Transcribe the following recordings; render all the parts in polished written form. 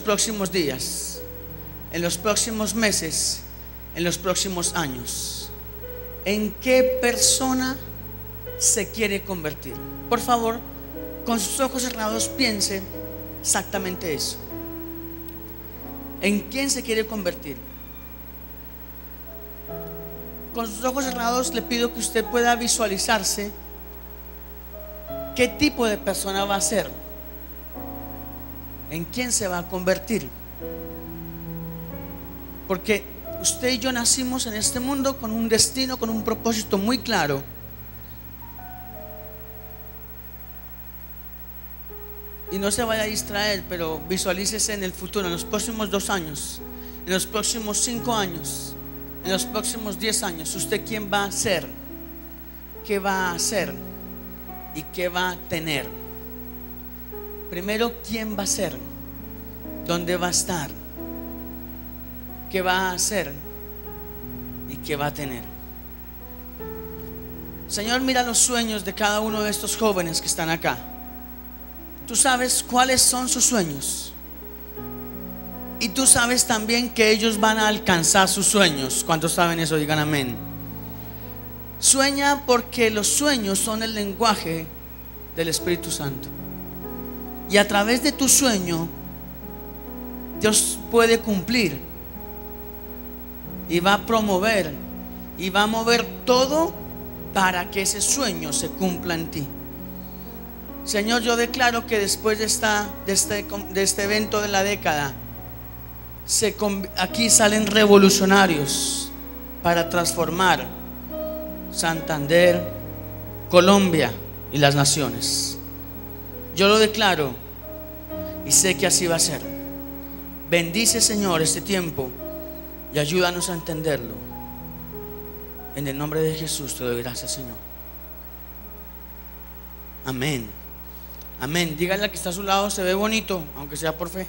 próximos días, en los próximos meses, en los próximos años? ¿En qué persona se quiere convertir? Por favor, con sus ojos cerrados piense exactamente eso. ¿En quién se quiere convertir? Con sus ojos cerrados le pido que usted pueda visualizarse qué tipo de persona va a ser, en quién se va a convertir. Porque usted y yo nacimos en este mundo con un destino, con un propósito muy claro. Y no se vaya a distraer, pero visualícese en el futuro, en los próximos 2 años, en los próximos 5 años, en los próximos 10 años. ¿Usted quién va a ser? ¿Qué va a hacer? ¿Y qué va a tener? Primero, ¿quién va a ser? ¿Dónde va a estar? ¿Qué va a hacer? ¿Y qué va a tener? Señor, mira los sueños de cada uno de estos jóvenes que están acá. Tú sabes cuáles son sus sueños. Y tú sabes también que ellos van a alcanzar sus sueños. ¿Cuántos saben eso? Digan amén. Sueña, porque los sueños son el lenguaje del Espíritu Santo. Y a través de tu sueño Dios puede cumplir, y va a promover, y va a mover todo para que ese sueño se cumpla en ti. Señor, yo declaro que después de este evento de la década, aquí salen revolucionarios para transformar Santander, Colombia y las naciones. Yo lo declaro y sé que así va a ser. Bendice, Señor, este tiempo y ayúdanos a entenderlo. En el nombre de Jesús te doy gracias, Señor. Amén. Amén. Dígale al que está a su lado, se ve bonito, aunque sea por fe.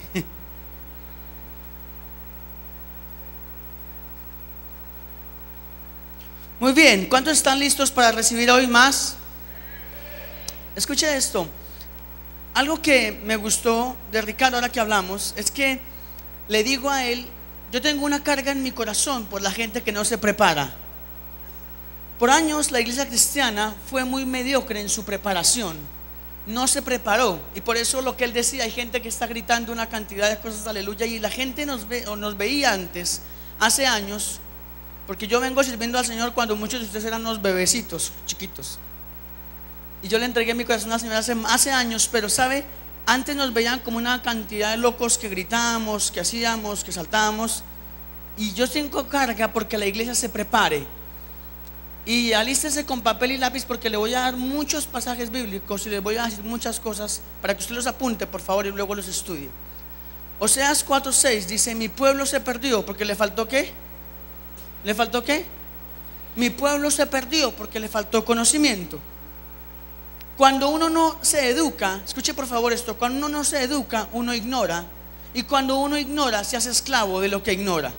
Muy bien, ¿cuántos están listos para recibir hoy más? Escuche esto. Algo que me gustó de Ricardo ahora que hablamos es que le digo a él: yo tengo una carga en mi corazón por la gente que no se prepara. Por años la iglesia cristiana fue muy mediocre en su preparación, no se preparó, y por eso lo que él decía, hay gente que está gritando una cantidad de cosas, aleluya, y la gente nos veía antes, hace años, porque yo vengo sirviendo al Señor cuando muchos de ustedes eran unos bebecitos chiquitos, y yo le entregué mi corazón al Señor hace años. Pero sabe, antes nos veían como una cantidad de locos que gritábamos, que hacíamos, que saltábamos. Y yo tengo carga porque la iglesia se prepare. Y alístese con papel y lápiz, porque le voy a dar muchos pasajes bíblicos y le voy a decir muchas cosas para que usted los apunte, por favor, y luego los estudie. Oseas 4:6 dice: mi pueblo se perdió porque le faltó ¿qué? ¿Le faltó qué? Mi pueblo se perdió porque le faltó conocimiento. Cuando uno no se educa, escuche por favor esto, cuando uno no se educa, uno ignora, y cuando uno ignora, se hace esclavo de lo que ignora.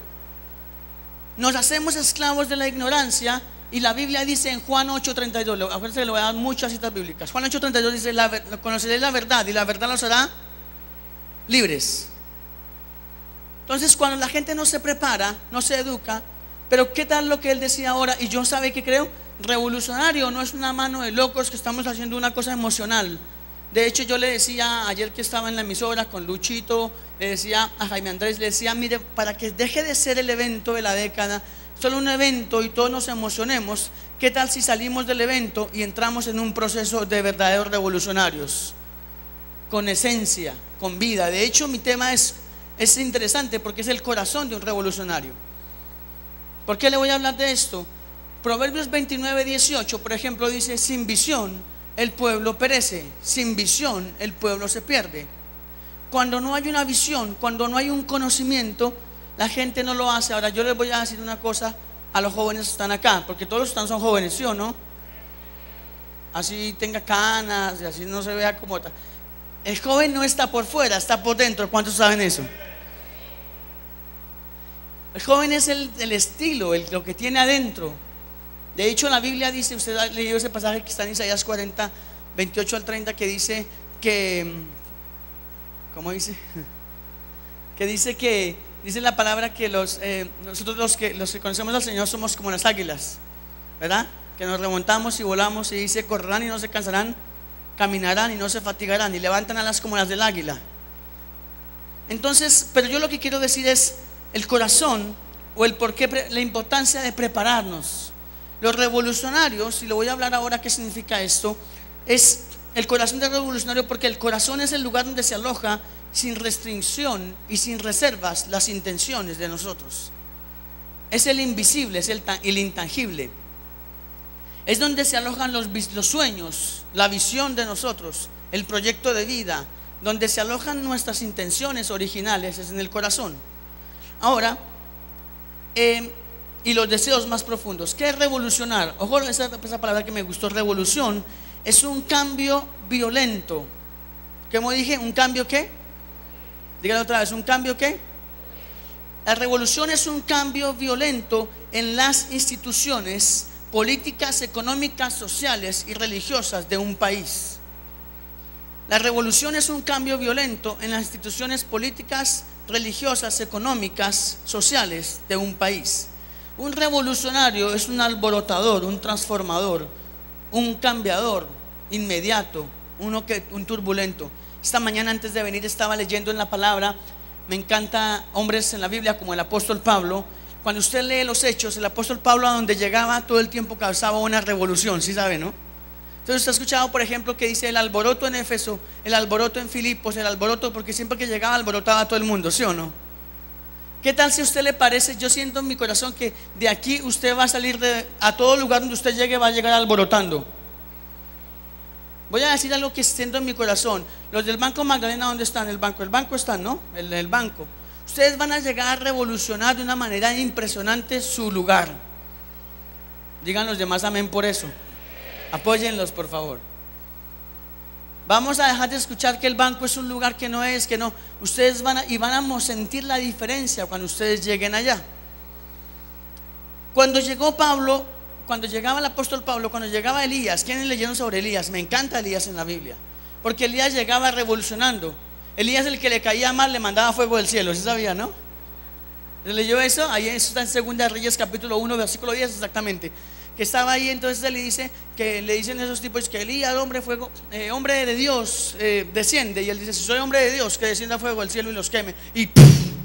Nos hacemos esclavos de la ignorancia, y la Biblia dice en Juan 8:32, acuérdense que le voy a dar muchas citas bíblicas. Juan 8:32 dice: conoceréis la verdad, y la verdad los hará libres. Entonces, cuando la gente no se prepara, no se educa. Pero ¿qué tal lo que él decía ahora? Y yo, ¿sabe qué creo? Revolucionario no es una mano de locos que estamos haciendo una cosa emocional. De hecho, yo le decía ayer que estaba en la emisora con Luchito, le decía a Jaime Andrés, le decía: mire, para que deje de ser el evento de la década, solo un evento, y todos nos emocionemos, ¿qué tal si salimos del evento y entramos en un proceso de verdaderos revolucionarios? Con esencia, con vida. De hecho, mi tema es interesante porque es el corazón de un revolucionario. ¿Por qué le voy a hablar de esto? Proverbios 29:18, por ejemplo, dice: sin visión el pueblo perece, sin visión el pueblo se pierde. Cuando no hay una visión, cuando no hay un conocimiento, la gente no lo hace. Ahora yo les voy a decir una cosa a los jóvenes que están acá, porque todos los que están son jóvenes, ¿sí o no? Así tenga canas y así no se vea como tal. El joven no está por fuera, está por dentro. ¿Cuántos saben eso? El joven es el estilo, lo que tiene adentro. De hecho, la Biblia dice, usted ha leído ese pasaje que está en Isaías 40:28 al 30, que dice que, ¿cómo dice? dice la palabra que nosotros los que conocemos al Señor somos como las águilas, ¿verdad? Que nos remontamos y volamos, y dice: correrán y no se cansarán, caminarán y no se fatigarán, y levantan alas como las del águila. Entonces, pero yo lo que quiero decir es el corazón, o el por qué, la importancia de prepararnos. Los revolucionarios, y le voy a hablar ahora qué significa esto, es el corazón del revolucionario, porque el corazón es el lugar donde se aloja sin restricción y sin reservas las intenciones de nosotros. Es el invisible, es el intangible. Es donde se alojan los sueños, la visión de nosotros, el proyecto de vida, donde se alojan nuestras intenciones originales, es en el corazón. Ahora, y los deseos más profundos. ¿Qué es revolucionar? Ojo, esa palabra que me gustó, revolución, es un cambio violento. ¿Cómo dije? ¿Un cambio qué? Díganlo otra vez, ¿un cambio qué? La revolución es un cambio violento en las instituciones políticas, económicas, sociales y religiosas de un país. La revolución es un cambio violento en las instituciones políticas, religiosas, económicas, sociales de un país. Un revolucionario es un alborotador, un transformador, un cambiador inmediato, un turbulento. Esta mañana antes de venir estaba leyendo en la palabra. Me encanta hombres en la Biblia como el apóstol Pablo. Cuando usted lee los Hechos, el apóstol Pablo a donde llegaba todo el tiempo causaba una revolución, ¿sí sabe, no? Entonces usted ha escuchado, por ejemplo, que dice el alboroto en Éfeso, el alboroto en Filipos, el alboroto, porque siempre que llegaba alborotaba a todo el mundo, ¿sí o no? ¿Qué tal si a usted le parece? Yo siento en mi corazón que de aquí usted va a salir a todo lugar donde usted llegue, va a llegar alborotando. Voy a decir algo que siento en mi corazón. Los del Banco Magdalena, ¿dónde están? El banco está, ¿no? El banco. Ustedes van a llegar a revolucionar de una manera impresionante su lugar. Digan los demás amén por eso. Apóyenlos, por favor. Vamos a dejar de escuchar que el banco es un lugar que no es, que no. Ustedes van a sentir la diferencia cuando ustedes lleguen allá. Cuando llegaba el apóstol Pablo, cuando llegaba Elías, ¿quiénes leyeron sobre Elías? Me encanta Elías en la Biblia, porque Elías llegaba revolucionando. Elías, el que le caía mal, le mandaba fuego del cielo, ¿sí sabía, no? ¿Le leyó eso? Ahí eso está en 2 Reyes capítulo 1 versículo 10 exactamente. Que estaba ahí, entonces le dicen esos tipos que Elías, hombre de Dios, desciende. Y él dice: si soy hombre de Dios, que descienda fuego del cielo y los queme. Y ¡puf!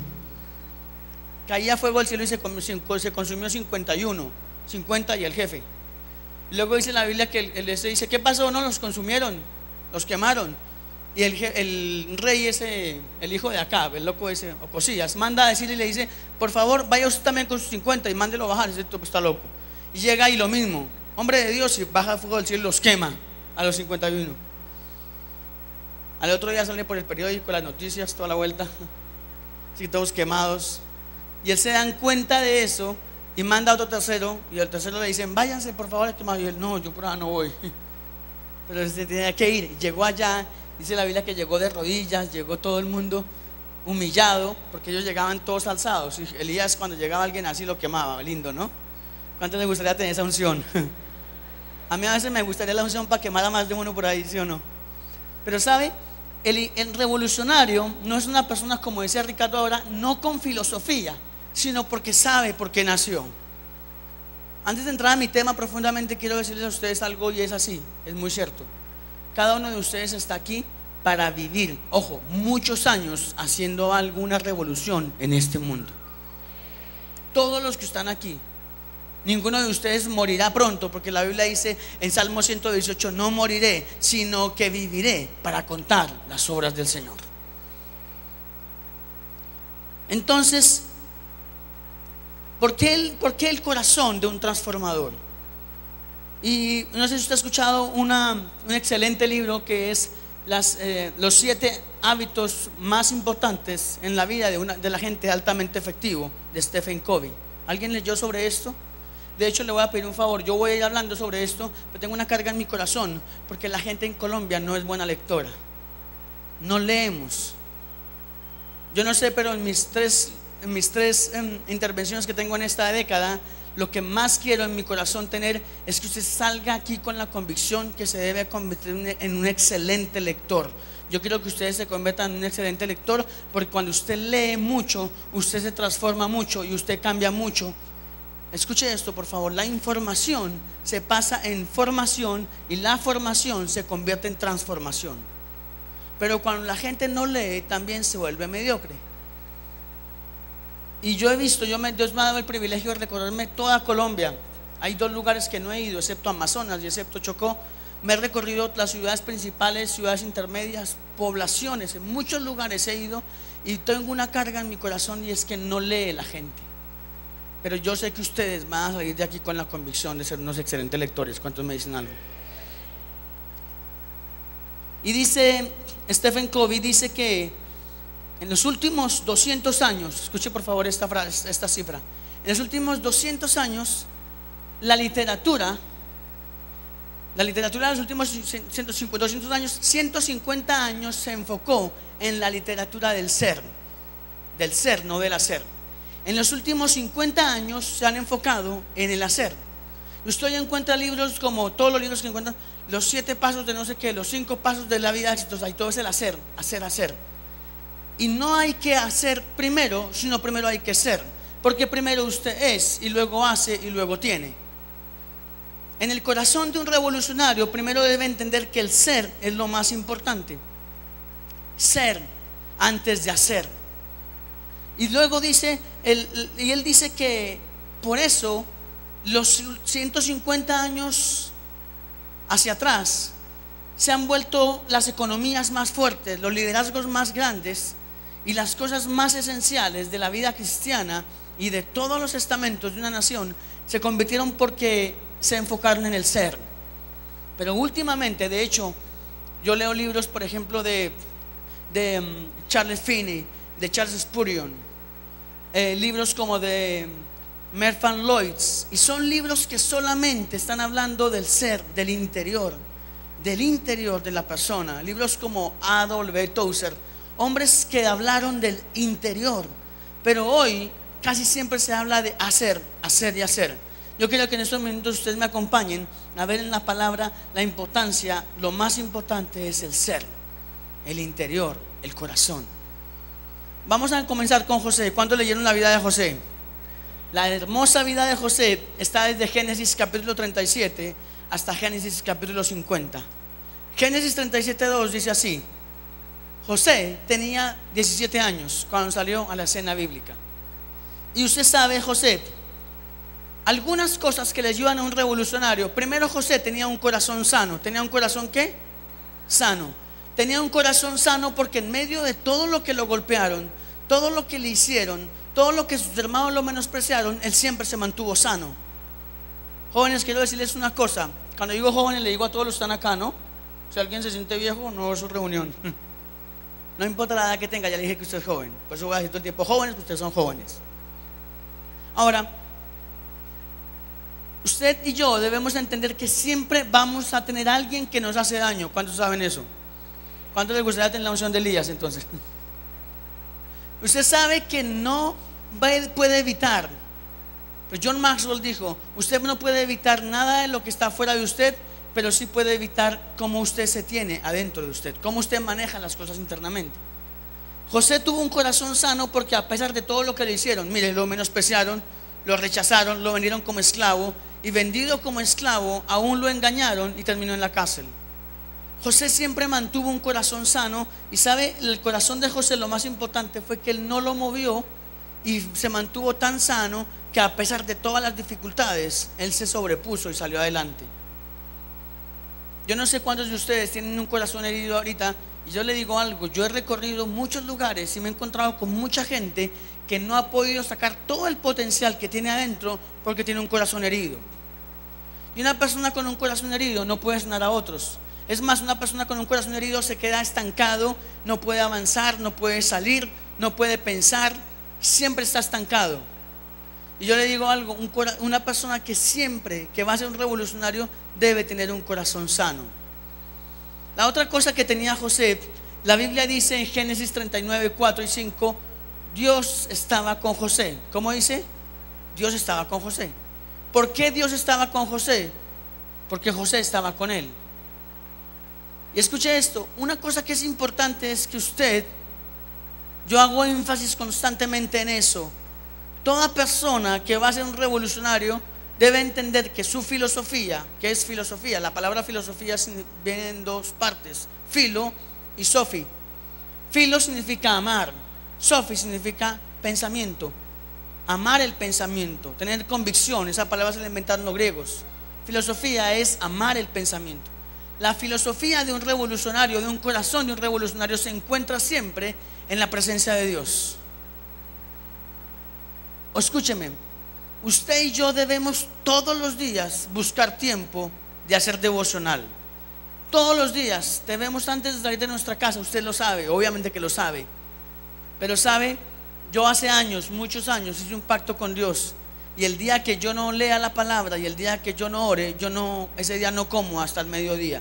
Caía fuego del cielo y se consumió 50 y el jefe. Y luego dice la Biblia que él dice: ¿qué pasó? No, los consumieron, los quemaron. Y el rey ese, el hijo de Acab, el loco ese, Ocosías, manda a decirle y le dice: por favor, vaya usted también con sus 50 y mándelo a bajar. Ese tipo está loco. Y llega y lo mismo, hombre de Dios, y baja fuego del cielo y los quema a los 51. Al otro día sale por el periódico, las noticias, toda la vuelta, así todos quemados. Y él se dan cuenta de eso y manda a otro tercero, y al tercero le dicen: váyanse por favor a quemar. Y él: no, yo por ahora no voy. Pero se tenía que ir. Llegó allá, dice la Biblia que llegó de rodillas, llegó todo el mundo humillado, porque ellos llegaban todos alzados. Y Elías, cuando llegaba alguien así, lo quemaba. Lindo, ¿no? ¿Cuánto les gustaría tener esa unción? A mí a veces me gustaría la unción para quemar a más de uno por ahí, ¿sí o no? Pero ¿sabe? El revolucionario no es una persona, como decía Ricardo ahora, no con filosofía, sino porque sabe por qué nació. Antes de entrar a mi tema profundamente, quiero decirles a ustedes algo, y es así, es muy cierto. Cada uno de ustedes está aquí para vivir, ojo, muchos años haciendo alguna revolución en este mundo. Todos los que están aquí. Ninguno de ustedes morirá pronto, porque la Biblia dice en Salmo 118: no moriré, sino que viviré para contar las obras del Señor. Entonces, ¿por qué el corazón de un transformador? Y no sé si usted ha escuchado un excelente libro que es los 7 hábitos más importantes en la vida de la gente altamente efectivo, de Stephen Covey. ¿Alguien leyó sobre esto? De hecho, le voy a pedir un favor. Yo voy a ir hablando sobre esto, pero tengo una carga en mi corazón, porque la gente en Colombia no es buena lectora. No leemos. Yo no sé, pero en mis tres intervenciones que tengo en esta década, lo que más quiero en mi corazón tener es que usted salga aquí con la convicción que se debe convertir en un excelente lector. Yo quiero que ustedes se conviertan en un excelente lector, porque cuando usted lee mucho, usted se transforma mucho y usted cambia mucho. Escuche esto, por favor. La información se pasa en formación y la formación se convierte en transformación. Pero cuando la gente no lee, también se vuelve mediocre. Y yo he visto, Dios me ha dado el privilegio de recorrerme toda Colombia. Hay 2 lugares que no he ido, excepto Amazonas y excepto Chocó. Me he recorrido las ciudades principales, ciudades intermedias, poblaciones. En muchos lugares he ido y tengo una carga en mi corazón, y es que no lee la gente. Pero yo sé que ustedes van a salir de aquí con la convicción de ser unos excelentes lectores. ¿Cuántos me dicen algo? Y dice Stephen Covey, dice que en los últimos 200 años, escuche por favor esta frase, esta cifra. En los últimos 200 años, la literatura de los últimos 200 años, 150 años se enfocó en la literatura del ser, no del hacer. En los últimos 50 años se han enfocado en el hacer. Usted encuentra libros como todos los libros que encuentran, los 7 pasos de no sé qué, los 5 pasos de la vida exitosa, y todo es el hacer. Y no hay que hacer primero, sino primero hay que ser, porque primero usted es y luego hace y luego tiene. En el corazón de un revolucionario, primero debe entender que el ser es lo más importante. Ser antes de hacer. Y luego dice, él dice que por eso los 150 años hacia atrás se han vuelto las economías más fuertes, los liderazgos más grandes y las cosas más esenciales de la vida cristiana y de todos los estamentos de una nación se convirtieron porque se enfocaron en el ser. Pero últimamente, de hecho, yo leo libros, por ejemplo, de Charles Finney, de Charles Spurgeon, libros como de Merfan Lloyd, y son libros que solamente están hablando del ser, del interior de la persona. Libros como A.W. Tozer, hombres que hablaron del interior. Pero hoy casi siempre se habla de hacer y hacer. Yo quiero que en estos minutos ustedes me acompañen a ver en la palabra la importancia. Lo más importante es el ser, el interior, el corazón. Vamos a comenzar con José. ¿Cuántos leyeron la vida de José? La hermosa vida de José está desde Génesis capítulo 37 hasta Génesis capítulo 50. Génesis 37:2 dice así: José tenía 17 años cuando salió a la escena bíblica. Y usted sabe, José, algunas cosas que le ayudan a un revolucionario. Primero, José tenía un corazón sano. ¿Tenía un corazón qué? Sano. Tenía un corazón sano porque en medio de todo lo que lo golpearon, todo lo que le hicieron, todo lo que sus hermanos lo menospreciaron, él siempre se mantuvo sano. Jóvenes, quiero decirles una cosa. Cuando digo jóvenes, le digo a todos los que están acá, ¿no? Si alguien se siente viejo, no es su reunión. No importa la edad que tenga, ya le dije que usted es joven. Por eso voy a decir todo el tiempo jóvenes, ustedes son jóvenes. Ahora, usted y yo debemos entender que siempre vamos a tener a alguien que nos hace daño. ¿Cuántos saben eso? ¿Cuántos les gustaría tener la unción de Elías entonces? Usted sabe que no puede evitar. Pero John Maxwell dijo: usted no puede evitar nada de lo que está fuera de usted, pero sí puede evitar cómo usted se tiene adentro de usted, cómo usted maneja las cosas internamente. José tuvo un corazón sano porque a pesar de todo lo que le hicieron, mire, lo menospreciaron, lo rechazaron, lo vendieron como esclavo, y vendido como esclavo aún lo engañaron y terminó en la cárcel. José siempre mantuvo un corazón sano. Y sabe, el corazón de José, lo más importante fue que él no lo movió y se mantuvo tan sano que a pesar de todas las dificultades, él se sobrepuso y salió adelante. Yo no sé cuántos de ustedes tienen un corazón herido ahorita, y yo le digo algo: yo he recorrido muchos lugares y me he encontrado con mucha gente que no ha podido sacar todo el potencial que tiene adentro porque tiene un corazón herido. Y una persona con un corazón herido no puede sanar a otros. Es más, una persona con un corazón herido se queda estancado, no puede avanzar, no puede salir, no puede pensar, siempre está estancado. Y yo le digo algo: una persona que siempre que va a ser un revolucionario debe tener un corazón sano. La otra cosa que tenía José, la Biblia dice en Génesis 39, 4 y 5, Dios estaba con José. ¿Cómo dice? Dios estaba con José. ¿Por qué Dios estaba con José? Porque José estaba con él. Y escuche esto, una cosa que es importante es que usted, yo hago énfasis constantemente en eso, toda persona que va a ser un revolucionario debe entender que su filosofía, ¿qué es filosofía? La palabra filosofía viene en dos partes, filo y sofi. Filo significa amar, sofi significa pensamiento, amar el pensamiento, tener convicción. Esa palabra se la inventaron los griegos. Filosofía es amar el pensamiento. La filosofía de un revolucionario, de un corazón de un revolucionario, se encuentra siempre en la presencia de Dios. O escúcheme, usted y yo debemos todos los días buscar tiempo de hacer devocional. Todos los días debemos, antes de salir de nuestra casa, usted lo sabe, obviamente que lo sabe, pero sabe, yo hace años, muchos años, hice un pacto con Dios, y el día que yo no lea la palabra y el día que yo no ore, ese día no como hasta el mediodía.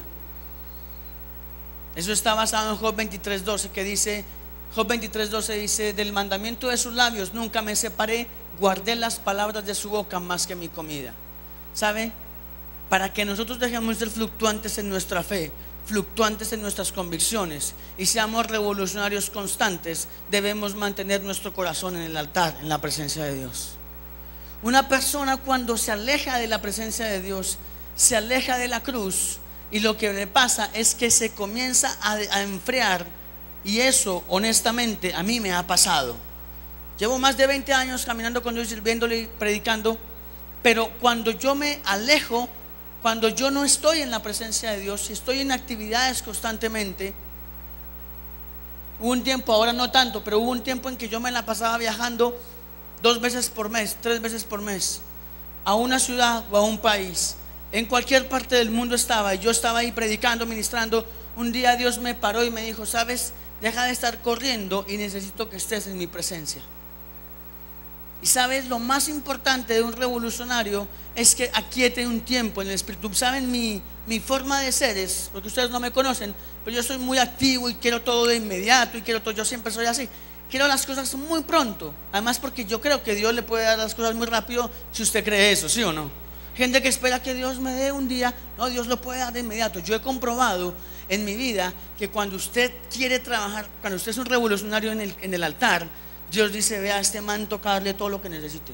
Eso está basado en Job 23:12, que dice, Job 23:12 dice: del mandamiento de sus labios nunca me separé, guardé las palabras de su boca más que mi comida. ¿Sabe? Para que nosotros dejemos de ser fluctuantes en nuestra fe, fluctuantes en nuestras convicciones y seamos revolucionarios constantes, debemos mantener nuestro corazón en el altar, en la presencia de Dios. Una persona, cuando se aleja de la presencia de Dios, se aleja de la cruz, y lo que le pasa es que se comienza a enfriar. Y eso, honestamente, a mí me ha pasado. Llevo más de 20 años caminando con Dios, sirviéndole y predicando, pero cuando yo me alejo, cuando yo no estoy en la presencia de Dios, si estoy en actividades constantemente, hubo un tiempo, ahora no tanto, pero hubo un tiempo en que yo me la pasaba viajando 2 veces por mes, 3 veces por mes, a una ciudad o a un país. En cualquier parte del mundo estaba, y yo estaba ahí predicando, ministrando. Un día Dios me paró y me dijo: sabes, deja de estar corriendo y necesito que estés en mi presencia. Y sabes, lo más importante de un revolucionario es que aquiete un tiempo en el espíritu. Saben, mi forma de ser es, porque ustedes no me conocen, pero yo soy muy activo y quiero todo de inmediato, y quiero todo, yo siempre soy así. Quiero las cosas muy pronto. Además, porque yo creo que Dios le puede dar las cosas muy rápido, si usted cree eso, ¿sí o no? Gente que espera que Dios me dé un día. No, Dios lo puede dar de inmediato. Yo he comprobado en mi vida que cuando usted quiere trabajar, cuando usted es un revolucionario en el altar, Dios dice: vea, a este man toca darle todo lo que necesite.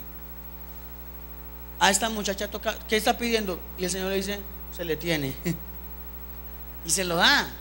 A esta muchacha toca, ¿qué está pidiendo? Y el Señor le dice: se le tiene. Y se lo da.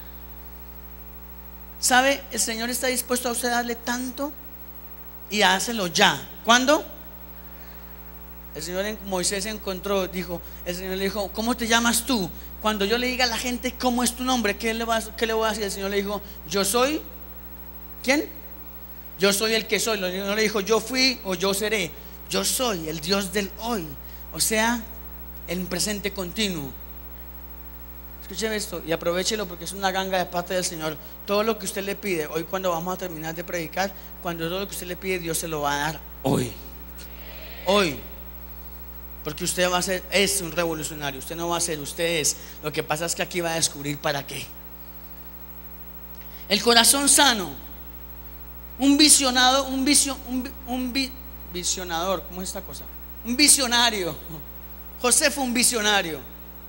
¿Sabe? El Señor está dispuesto a usted a darle tanto, y hácelo ya. ¿Cuándo? El Señor en Moisés encontró, dijo, el Señor le dijo: ¿cómo te llamas tú? Cuando yo le diga a la gente cómo es tu nombre, ¿qué le voy a decir? El Señor le dijo: yo soy, ¿quién? Yo soy el que soy. No le dijo yo fui o yo seré. Yo soy el Dios del hoy. O sea, el presente continuo. Escuche esto y aprovéchelo, porque es una ganga de parte del Señor. Todo lo que usted le pide, hoy cuando vamos a terminar de predicar, cuando todo lo que usted le pide, Dios se lo va a dar hoy. Hoy. Porque usted va a ser, es un revolucionario. Usted no va a ser, usted es. Lo que pasa es que aquí va a descubrir para qué. El corazón sano. Visionador, ¿cómo es esta cosa? Un visionario. José fue un visionario.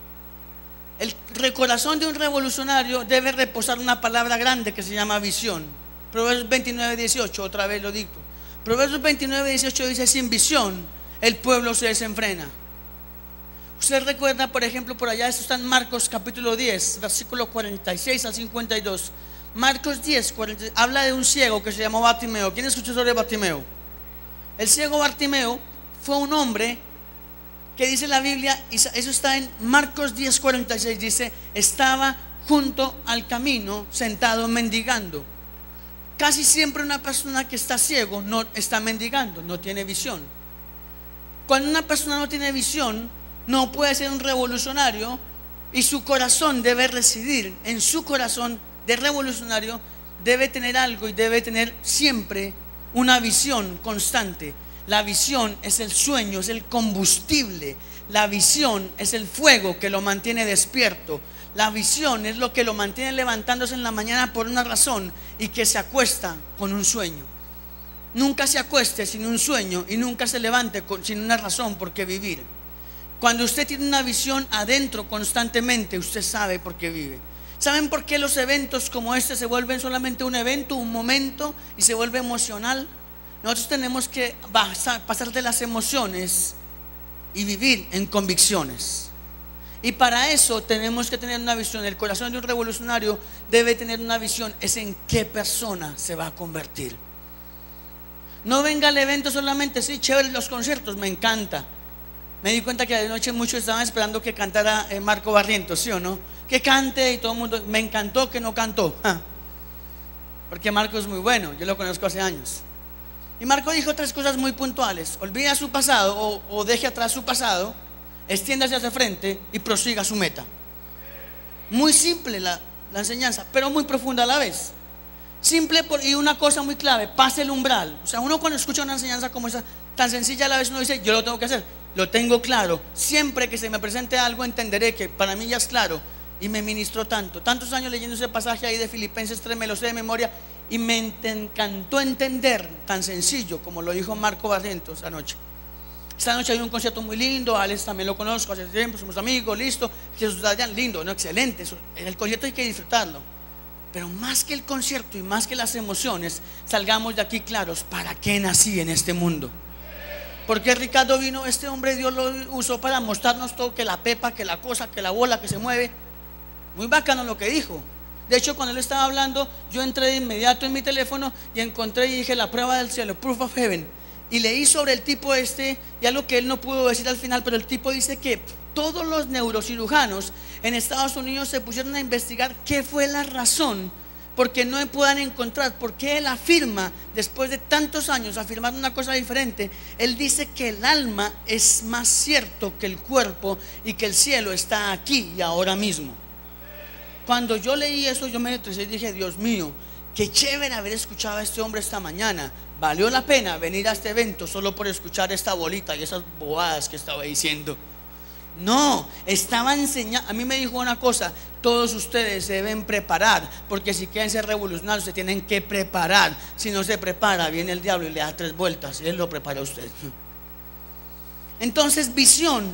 El corazón de un revolucionario debe reposar una palabra grande que se llama visión. Proverbios 29:18, otra vez lo dicto. Proverbios 29:18 dice: sin visión el pueblo se desenfrena. Usted recuerda, por ejemplo, por allá, esto está en Marcos capítulo 10, versículo 46 al 52. Marcos 10, 40, habla de un ciego que se llamó Bartimeo. ¿Quién escuchó sobre Bartimeo? El ciego Bartimeo fue un hombre que, dice la Biblia, y eso está en Marcos 10, 46, dice: estaba junto al camino sentado mendigando. Casi siempre una persona que está ciego no está mendigando, no tiene visión. Cuando una persona no tiene visión, no puede ser un revolucionario, y su corazón debe residir, en su corazón de revolucionario debe tener algo, y debe tener siempre una visión constante. La visión es el sueño, es el combustible. La visión es el fuego que lo mantiene despierto. La visión es lo que lo mantiene levantándose en la mañana por una razón, y que se acuesta con un sueño. Nunca se acueste sin un sueño, y nunca se levante sin una razón por qué vivir. Cuando usted tiene una visión adentro constantemente, usted sabe por qué vive. ¿Saben por qué los eventos como este se vuelven solamente un evento, un momento y se vuelve emocional? Nosotros tenemos que pasar de las emociones y vivir en convicciones. Y para eso tenemos que tener una visión. El corazón de un revolucionario debe tener una visión, es en qué persona se va a convertir. No venga al evento solamente, sí, chévere los conciertos, me encanta. Me di cuenta que de noche muchos estaban esperando que cantara Marco Barrientos, ¿sí o no? Que cante y todo el mundo, me encantó que no cantó, porque Marco es muy bueno, yo lo conozco hace años. Y Marco dijo 3 cosas muy puntuales: olvida su pasado o deje atrás su pasado, extiéndase hacia frente y prosiga su meta. Muy simple la enseñanza, pero muy profunda a la vez. Simple y una cosa muy clave: pase el umbral. O sea, uno cuando escucha una enseñanza como esa, tan sencilla a la vez, uno dice, yo lo tengo que hacer, lo tengo claro. Siempre que se me presente algo entenderé que para mí ya es claro. Y me ministró tantos años leyendo ese pasaje ahí de Filipenses 3, me lo sé de memoria. Y me encantó entender tan sencillo como lo dijo Marco Barrientos anoche. Esta noche hay un concierto muy lindo, Alex también lo conozco hace tiempo, somos amigos, listo. Jesús Dayan, lindo, no, excelente. El concierto hay que disfrutarlo. Pero más que el concierto y más que las emociones, salgamos de aquí claros: ¿para qué nací en este mundo? Porque Ricardo vino, este hombre Dios lo usó para mostrarnos todo, que la pepa, que la cosa, que la bola que se mueve. Muy bacano lo que dijo. De hecho, cuando él estaba hablando, yo entré de inmediato en mi teléfono y encontré y dije la prueba del cielo, proof of heaven. Y leí sobre el tipo y algo que él no pudo decir al final, pero el tipo dice que todos los neurocirujanos en Estados Unidos se pusieron a investigar qué fue la razón porque no puedan encontrar, porque él afirma, después de tantos años, afirmar una cosa diferente. Él dice que el alma es más cierto que el cuerpo y que el cielo está aquí y ahora mismo. Cuando yo leí eso, yo me estresé y dije, Dios mío, qué chévere haber escuchado a este hombre esta mañana. Valió la pena venir a este evento solo por escuchar esta bolita y esas bobadas que estaba diciendo. No, estaba enseñando. A mí me dijo una cosa: todos ustedes se deben preparar, porque si quieren ser revolucionarios se tienen que preparar. Si no se prepara, viene el diablo y le da 3 vueltas y él lo prepara a usted. Entonces, visión.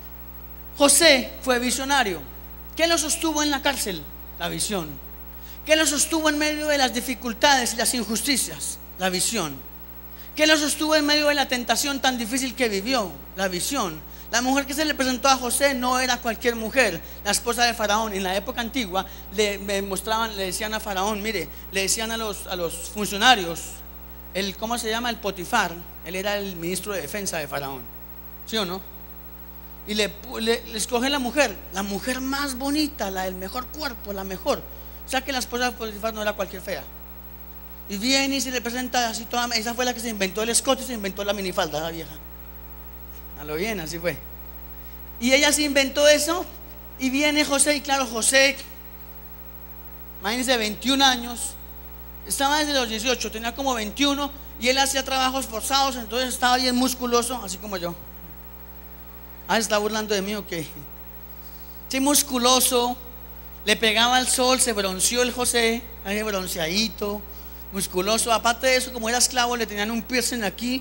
José fue visionario. ¿Qué lo sostuvo en la cárcel? La visión. ¿Qué lo sostuvo en medio de las dificultades y las injusticias? La visión. ¿Qué lo sostuvo en medio de la tentación tan difícil que vivió? La visión. La mujer que se le presentó a José no era cualquier mujer, la esposa de Faraón. En la época antigua le decían a Faraón, mire, le decían a los funcionarios, ¿cómo se llama? El Potifar. Él era el ministro de defensa de Faraón, ¿sí o no? Y le escoge la mujer más bonita, la del mejor cuerpo, la mejor. O sea que la esposa de Potifar no era cualquier fea. Y viene y se le presenta así toda. Esa fue la que se inventó el escote y se inventó la minifalda, la vieja. A lo bien, así fue. Y ella se inventó eso. Y viene José, y claro, José, imagínense, 21 años. Estaba desde los 18, tenía como 21. Y él hacía trabajos forzados, entonces estaba bien musculoso, así como yo. ¿Se está burlando de mí o qué? Sí, musculoso. Le pegaba al sol, se bronceó el José, ahí bronceadito, musculoso. Aparte de eso, como era esclavo, le tenían un piercing aquí,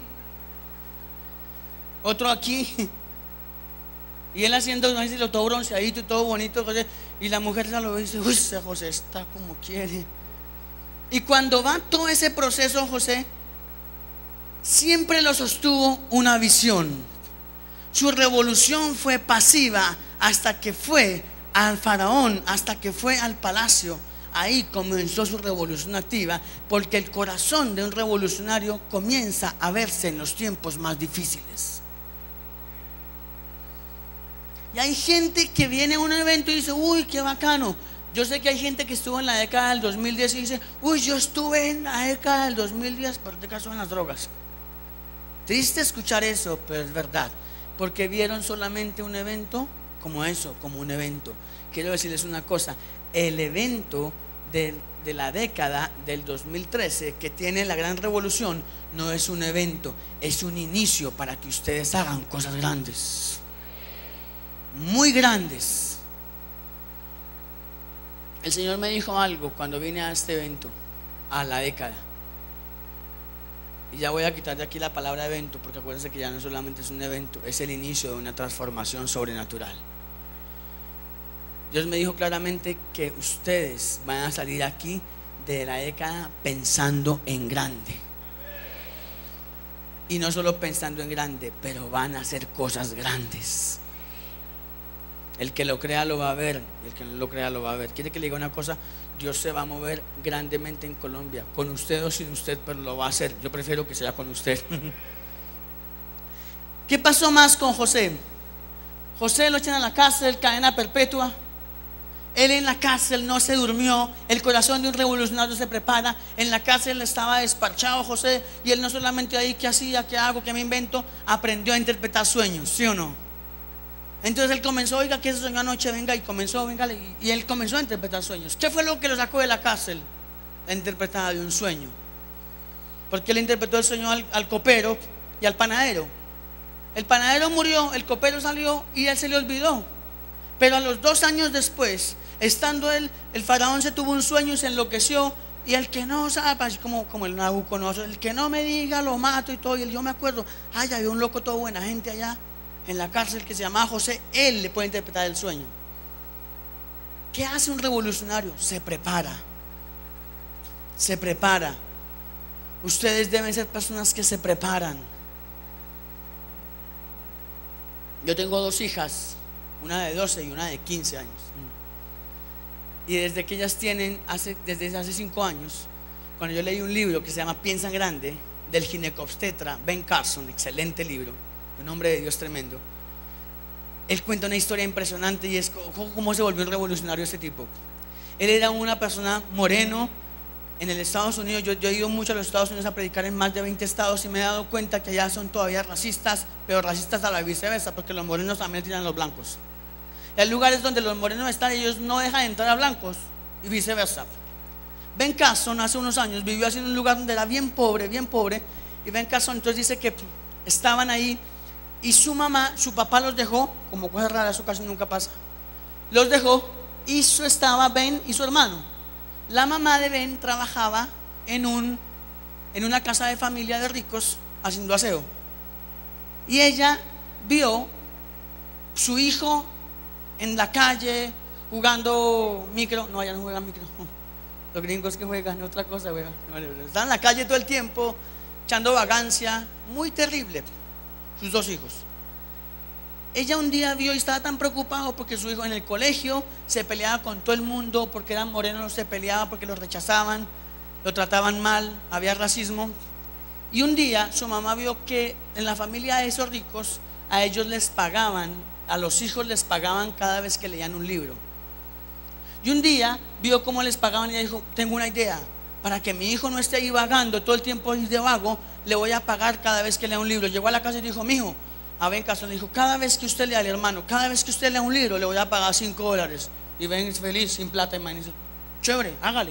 otro aquí. Y él haciendo, no sé, todo bronceadito y todo bonito, José. Y la mujer se lo ve y dice, uy, ese José está como quiere. Y cuando va todo ese proceso, José siempre lo sostuvo una visión. Su revolución fue pasiva hasta que fue al faraón, hasta que fue al palacio. Ahí comenzó su revolución activa, porque el corazón de un revolucionario comienza a verse en los tiempos más difíciles. Y hay gente que viene a un evento y dice, uy, qué bacano. Yo sé que hay gente que estuvo en la década del 2010 y dice, uy, yo estuve en la década del 2010, pero te caso en las drogas. Triste escuchar eso, pero es verdad. Porque vieron solamente un evento como eso, como un evento. Quiero decirles una cosa: el evento de la década del 2013 que tiene la gran revolución no es un evento, es un inicio para que ustedes hagan cosas grandes, muy grandes. El Señor me dijo algo cuando vine a este evento, a la década. Y ya voy a quitar de aquí la palabra evento, porque acuérdense que ya no solamente es un evento, es el inicio de una transformación sobrenatural. Dios me dijo claramente que ustedes van a salir aquí de la década pensando en grande. Y no solo pensando en grande, pero van a hacer cosas grandes. El que lo crea lo va a ver, el que no lo crea lo va a ver. Quiere que le diga una cosa: Dios se va a mover grandemente en Colombia, con usted o sin usted, pero lo va a hacer. Yo prefiero que sea con usted. ¿Qué pasó más con José? José lo echan a la cárcel, cadena perpetua. Él en la cárcel no se durmió. El corazón de un revolucionario se prepara. En la cárcel estaba desparchado José. Y él no solamente ahí, ¿qué hacía? ¿Qué hago? ¿Qué me invento? Aprendió a interpretar sueños, ¿sí o no? Entonces él comenzó: oiga, ¿qué se soñó anoche? Venga, y comenzó, venga, y él comenzó a interpretar sueños. ¿Qué fue lo que lo sacó de la cárcel? La interpretada de un sueño. Porque él interpretó el sueño al copero y al panadero. El panadero murió, el copero salió y él se le olvidó. Pero a los 2 años después, estando él, el faraón se tuvo un sueño y se enloqueció. Y el que no sabe, así como el Nabucodonosor, el que no me diga lo mato y todo. Y yo me acuerdo, ay, había un loco todo buena gente allá en la cárcel que se llamaba José. Él le puede interpretar el sueño. ¿Qué hace un revolucionario? Se prepara. Se prepara. Ustedes deben ser personas que se preparan. Yo tengo 2 hijas, una de 12 y una de 15 años. Y desde que ellas tienen, desde hace 5 años, cuando yo leí un libro que se llama Piensa en Grande, del ginecobstetra Ben Carson, excelente libro, un hombre de Dios tremendo. Él cuenta una historia impresionante y es cómo se volvió un revolucionario este tipo. Él era una persona moreno en el Estados Unidos. Yo he ido mucho a los Estados Unidos a predicar en más de 20 estados y me he dado cuenta que allá son todavía racistas, pero racistas a la viceversa, porque los morenos también tiran a los blancos. Y hay lugares donde los morenos están, ellos no dejan entrar a blancos y viceversa. Ben Carson hace unos años vivió así en un lugar donde era bien pobre, y Ben Carson entonces dice que estaban ahí y su papá los dejó, como cosa rara, eso casi nunca pasa, los dejó y estaba Ben y su hermano. La mamá de Ben trabajaba en una casa de familia de ricos haciendo aseo, y ella vio su hijo en la calle jugando micro. No, allá no juegan micro. Los gringos que juegan otra cosa, juegan. Están en la calle todo el tiempo echando vagancia, muy terrible. Sus 2 hijos. Ella un día vio y estaba tan preocupado porque su hijo en el colegio se peleaba con todo el mundo, porque eran morenos, se peleaba porque los rechazaban, lo trataban mal, había racismo. Y un día su mamá vio que en la familia de esos ricos a ellos les pagaban, a los hijos les pagaban cada vez que leían un libro. Y un día vio cómo les pagaban y ella dijo: tengo una idea, para que mi hijo no esté ahí vagando todo el tiempo de vago, le voy a pagar cada vez que lea un libro. Llegó a la casa y dijo: mijo, a Ben Carson le dijo: cada vez que usted lea, al hermano, cada vez que usted lea un libro, le voy a pagar $5. Y Ben feliz, sin plata, y dice: chévere, hágale.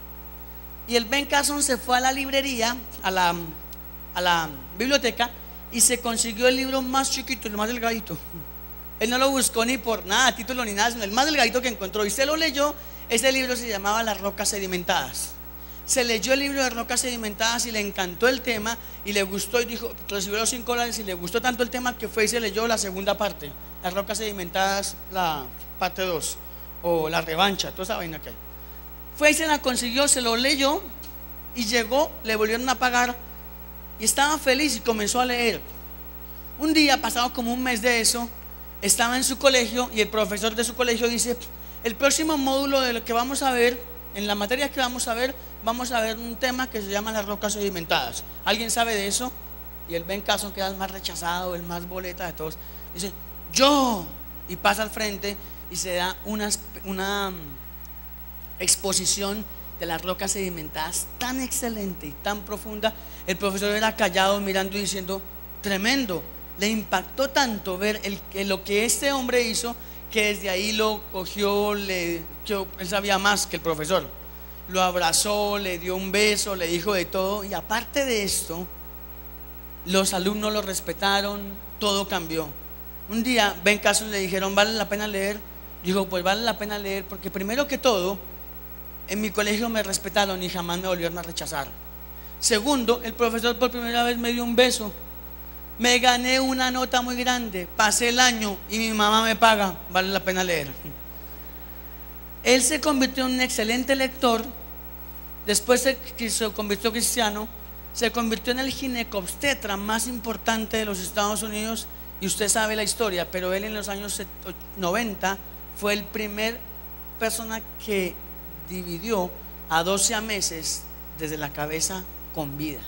Y el Ben Carson se fue a la librería, a la biblioteca, y se consiguió el libro más chiquito, el más delgadito. Él no lo buscó ni por nada, título ni nada, sino el más delgadito que encontró, y se lo leyó. Ese libro se llamaba Las Rocas Sedimentadas. Se leyó el libro de Rocas Sedimentadas y le encantó el tema y le gustó, y dijo, recibió los $5 y le gustó tanto el tema que fue y se leyó la segunda parte, Las Rocas Sedimentadas, la parte 2, o La Revancha, toda esa vaina que hay. Fue y se la consiguió, se lo leyó y llegó, le volvieron a pagar y estaba feliz y comenzó a leer. Un día, pasado como un mes de eso, estaba en su colegio y el profesor de su colegio dice: el próximo módulo de lo que vamos a ver, en la materia que vamos a ver un tema que se llama las rocas sedimentadas. ¿Alguien sabe de eso? Y el Ben Carson, que era el más rechazado, el más boleta de todos, dice: yo, y pasa al frente y se da una exposición de las rocas sedimentadas tan excelente y tan profunda. El profesor era callado mirando y diciendo: tremendo. Le impactó tanto ver lo que este hombre hizo, que desde ahí lo cogió, él sabía más que el profesor, lo abrazó, le dio un beso, le dijo de todo. Y aparte de esto, los alumnos lo respetaron, todo cambió. Un día Ben Carson le dijeron: ¿vale la pena leer? Dijo: pues vale la pena leer, porque primero que todo, en mi colegio me respetaron y jamás me volvieron a rechazar. Segundo, el profesor por primera vez me dio un beso. Me gané una nota muy grande, pasé el año y mi mamá me paga, vale la pena leer. Él se convirtió en un excelente lector. Después se convirtió cristiano. Se convirtió en el ginecobstetra más importante de los Estados Unidos. Y usted sabe la historia, pero él en los años 90 fue el primer persona que dividió a 12 meses desde la cabeza con vida.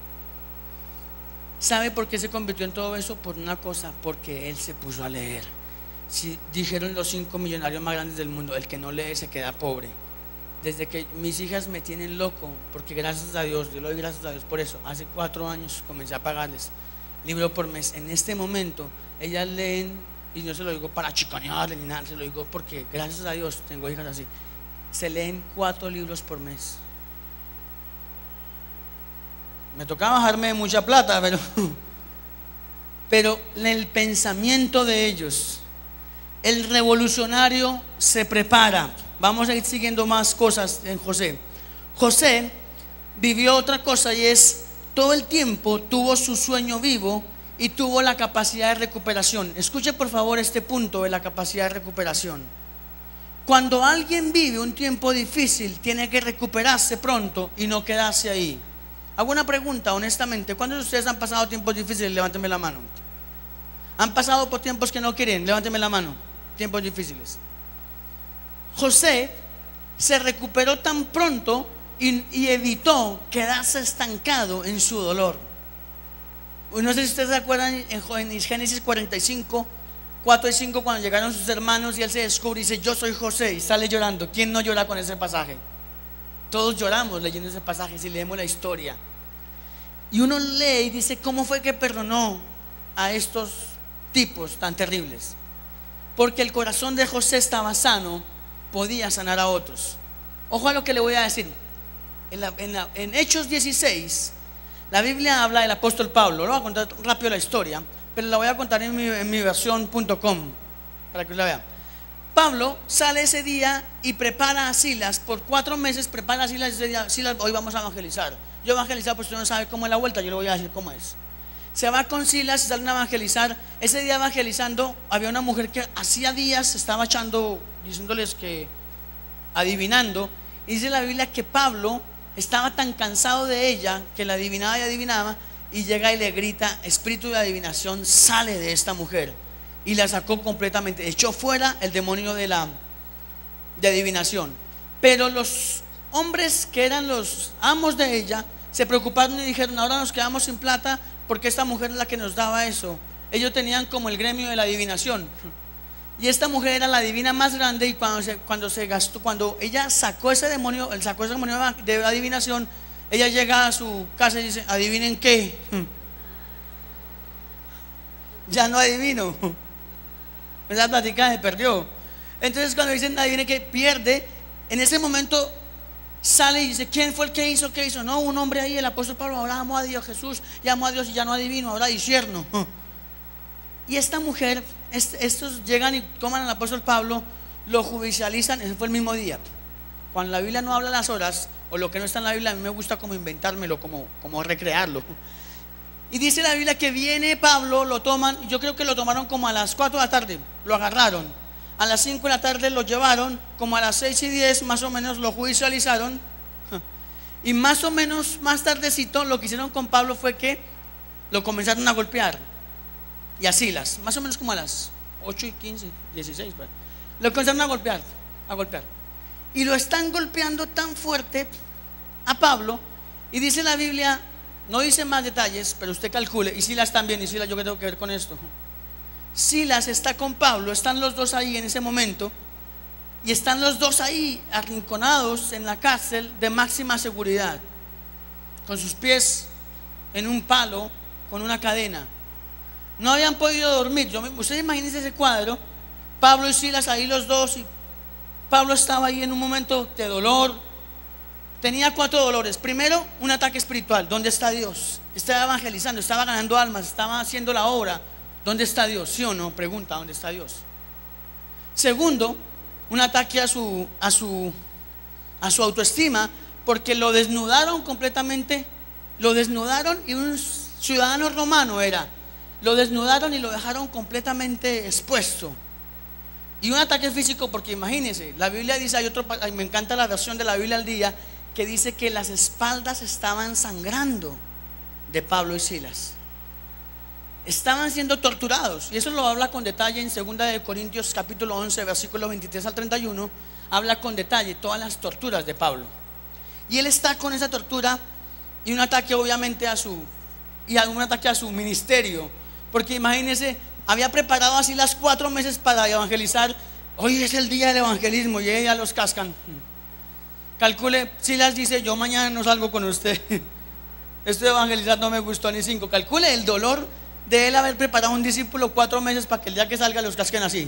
¿Sabe por qué se convirtió en todo eso? Por una cosa, porque él se puso a leer. Si dijeron los 5 millonarios más grandes del mundo, el que no lee se queda pobre. Desde que mis hijas me tienen loco, porque gracias a Dios, yo le doy gracias a Dios por eso. Hace 4 años comencé a pagarles libro por mes. En este momento ellas leen, y no se lo digo para chicanearle ni nada, se lo digo porque gracias a Dios tengo hijas así. Se leen 4 libros por mes. Me tocaba bajarme de mucha plata, pero en el pensamiento de ellos, el revolucionario se prepara. Vamos a ir siguiendo más cosas en José. José vivió otra cosa, y es todo el tiempo tuvo su sueño vivo y tuvo la capacidad de recuperación. Escuche por favor este punto de la capacidad de recuperación. Cuando alguien vive un tiempo difícil, tiene que recuperarse pronto y no quedarse ahí. Hago una pregunta honestamente: ¿cuántos de ustedes han pasado tiempos difíciles? Levánteme la mano. ¿Han pasado por tiempos que no quieren? Levánteme la mano. Tiempos difíciles. José se recuperó tan pronto y evitó quedarse estancado en su dolor. No sé si ustedes se acuerdan en Génesis 45, 4 y 5, cuando llegaron sus hermanos y él se descubre y dice: yo soy José, y sale llorando. ¿Quién no llora con ese pasaje? Todos lloramos leyendo ese pasaje si leemos la historia. Y uno lee y dice: ¿cómo fue que perdonó a estos tipos tan terribles? Porque el corazón de José estaba sano, podía sanar a otros. Ojo a lo que le voy a decir. En Hechos 16, la Biblia habla del apóstol Pablo. No voy a contar rápido la historia, pero la voy a contar en mi versión.com para que la vean. Pablo sale ese día y prepara a Silas. Por 4 meses prepara a Silas y dice: Silas, hoy vamos a evangelizar. Yo evangelizar, pues usted no sabe cómo es la vuelta, yo le voy a decir cómo es. Se va con Silas y salen a evangelizar. Ese día evangelizando, había una mujer que hacía días estaba echando, diciéndoles que, adivinando. Y dice la Biblia que Pablo estaba tan cansado de ella que la adivinaba y adivinaba, y llega y le grita: espíritu de adivinación, sale de esta mujer. Y la sacó completamente, echó fuera el demonio de adivinación. Pero los hombres que eran los amos de ella se preocuparon y dijeron: ahora nos quedamos sin plata porque esta mujer es la que nos daba eso. Ellos tenían como el gremio de la adivinación, y esta mujer era la adivina más grande. Y cuando ella sacó ese demonio, de adivinación, ella llega a su casa y dice: adivinen qué, ya no adivino. Esa plática se perdió. Entonces cuando dicen adivinen qué, pierde. En ese momento sale y dice: ¿quién fue el que hizo? ¿Qué hizo? No, un hombre ahí, el apóstol Pablo. Ahora amó a Dios, Jesús, y amó a Dios y ya no adivino, ahora discierno. Y esta mujer, estos llegan y toman al apóstol Pablo, lo judicializan. Ese fue el mismo día. Cuando la Biblia no habla las horas, o lo que no está en la Biblia, a mí me gusta como inventármelo, como recrearlo. Y dice la Biblia que viene Pablo, lo toman. Yo creo que lo tomaron como a las 4 de la tarde, lo agarraron. A las 5 de la tarde lo llevaron, como a las 6:10 más o menos lo judicializaron. Y más o menos más tardecito lo que hicieron con Pablo fue que lo comenzaron a golpear. Y a Silas, más o menos como a las 8:15, 16 lo comenzaron a golpear. Y lo están golpeando tan fuerte a Pablo. Y dice la Biblia, no dice más detalles, pero usted calcule. Y Silas también. Y Silas, ¿yo qué tengo que ver con esto? Silas está con Pablo, están los dos ahí en ese momento. Y están los dos ahí arrinconados en la cárcel de máxima seguridad, con sus pies en un palo, con una cadena. No habían podido dormir. Ustedes imagínense ese cuadro: Pablo y Silas ahí los dos. Y Pablo estaba ahí en un momento de dolor. Tenía 4 dolores. Primero, un ataque espiritual. ¿Dónde está Dios? Estaba evangelizando, estaba ganando almas, estaba haciendo la obra. ¿Dónde está Dios? ¿Sí o no? Pregunta: ¿dónde está Dios? Segundo, un ataque a su autoestima, porque lo desnudaron completamente. Lo desnudaron, y un ciudadano romano era. Lo desnudaron y lo dejaron completamente expuesto. Y un ataque físico, porque imagínense, la Biblia dice, me encanta la versión de la Biblia al día, que dice que las espaldas estaban sangrando de Pablo y Silas. Estaban siendo torturados, y eso lo habla con detalle en 2 de Corintios capítulo 11 versículos 23 al 31. Habla con detalle todas las torturas de Pablo, y él está con esa tortura y un ataque obviamente a su ministerio, porque imagínense, había preparado a Silas 4 meses para evangelizar. Hoy es el día del evangelismo y ella los cascan. Calcule, Silas dice, yo mañana no salgo con usted. Esto de evangelizar no me gustó ni 5. Calcule el dolor de él haber preparado a un discípulo 4 meses para que el día que salga los casquen así.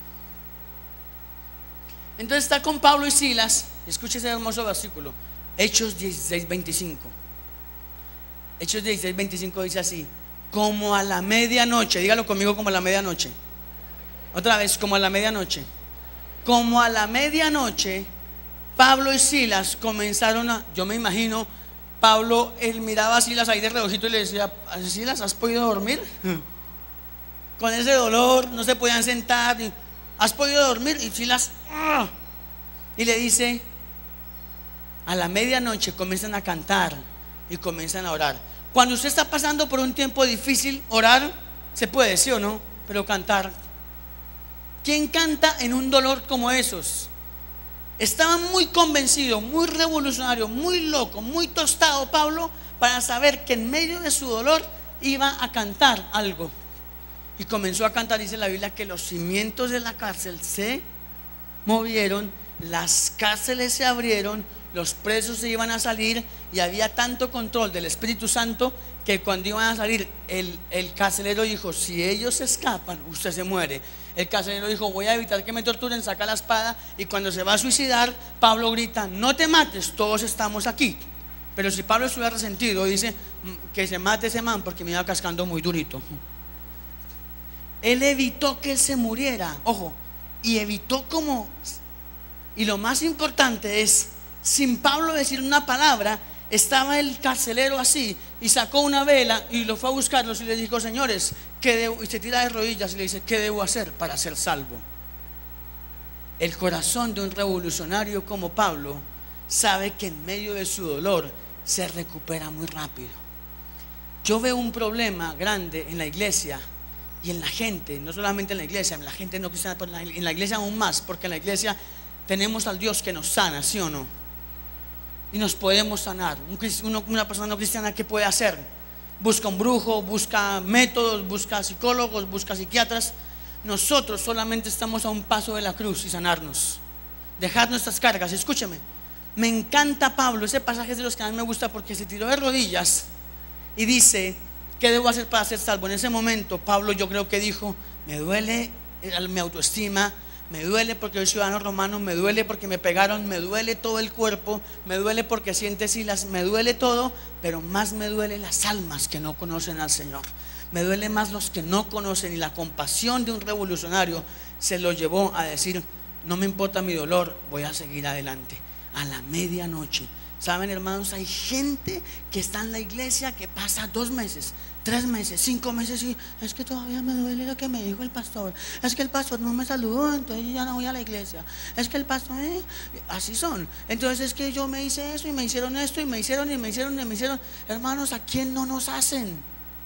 Entonces está con Pablo y Silas. Escuche ese hermoso versículo, Hechos 16:25. Hechos 16:25 dice así: como a la medianoche, dígalo conmigo, como a la medianoche. Otra vez, como a la medianoche. Como a la medianoche, Pablo y Silas comenzaron a, yo me imagino, Pablo, él miraba a Silas ahí de reojito y le decía, Silas, ¿has podido dormir? Con ese dolor, no se podían sentar. ¿Has podido dormir? Y Silas, ¡ah! Y le dice, a la medianoche comienzan a cantar y comienzan a orar. Cuando usted está pasando por un tiempo difícil, orar se puede, ¿sí o no? Pero cantar, ¿quién canta en un dolor como esos? Estaba muy convencido, muy revolucionario, muy loco, muy tostado Pablo, para saber que en medio de su dolor iba a cantar algo. Y comenzó a cantar. Dice la Biblia que los cimientos de la cárcel se movieron, las cárceles se abrieron, los presos se iban a salir, y había tanto control del Espíritu Santo que cuando iban a salir, el carcelero dijo, si ellos escapan, usted se muere. El carcelero dijo, voy a evitar que me torturen, saca la espada, y cuando se va a suicidar, Pablo grita, no te mates, todos estamos aquí. Pero si Pablo estuviera resentido, dice, que se mate ese man porque me iba cascando muy durito. Él evitó que él se muriera, ojo, y evitó como, y lo más importante es, sin Pablo decir una palabra, estaba el carcelero así, y sacó una vela y lo fue a buscarlos y le dijo, señores, ¿qué debo? Y se tira de rodillas y le dice, ¿qué debo hacer para ser salvo? El corazón de un revolucionario como Pablo sabe que en medio de su dolor se recupera muy rápido. Yo veo un problema grande en la iglesia y en la gente, no solamente en la iglesia, en la gente no cristiana, pero en la iglesia aún más, porque en la iglesia tenemos al Dios que nos sana, ¿sí o no? Y nos podemos sanar. Una persona no cristiana, ¿qué puede hacer? Busca un brujo, busca métodos, busca psicólogos, busca psiquiatras. Nosotros solamente estamos a un paso de la cruz y sanarnos, dejar nuestras cargas. Escúcheme, me encanta Pablo, ese pasaje es de los que a mí me gusta, porque se tiró de rodillas y dice, ¿qué debo hacer para ser salvo? En ese momento Pablo, yo creo que dijo, me duele mi autoestima, me duele porque soy ciudadano romano, me duele porque me pegaron, me duele todo el cuerpo, me duele porque siente Silas, me duele todo, pero más me duele las almas que no conocen al Señor. Me duele más los que no conocen, y la compasión de un revolucionario se lo llevó a decir, no me importa mi dolor, voy a seguir adelante. A la medianoche, saben, hermanos, hay gente que está en la iglesia que pasa 2 meses, 3 meses, 5 meses y es que todavía me duele lo que me dijo el pastor, es que el pastor no me saludó, entonces ya no voy a la iglesia, es que el pastor, así son. Entonces es que yo me hice eso y me hicieron esto y me hicieron y me hicieron y me hicieron. Hermanos, ¿a quién no nos hacen?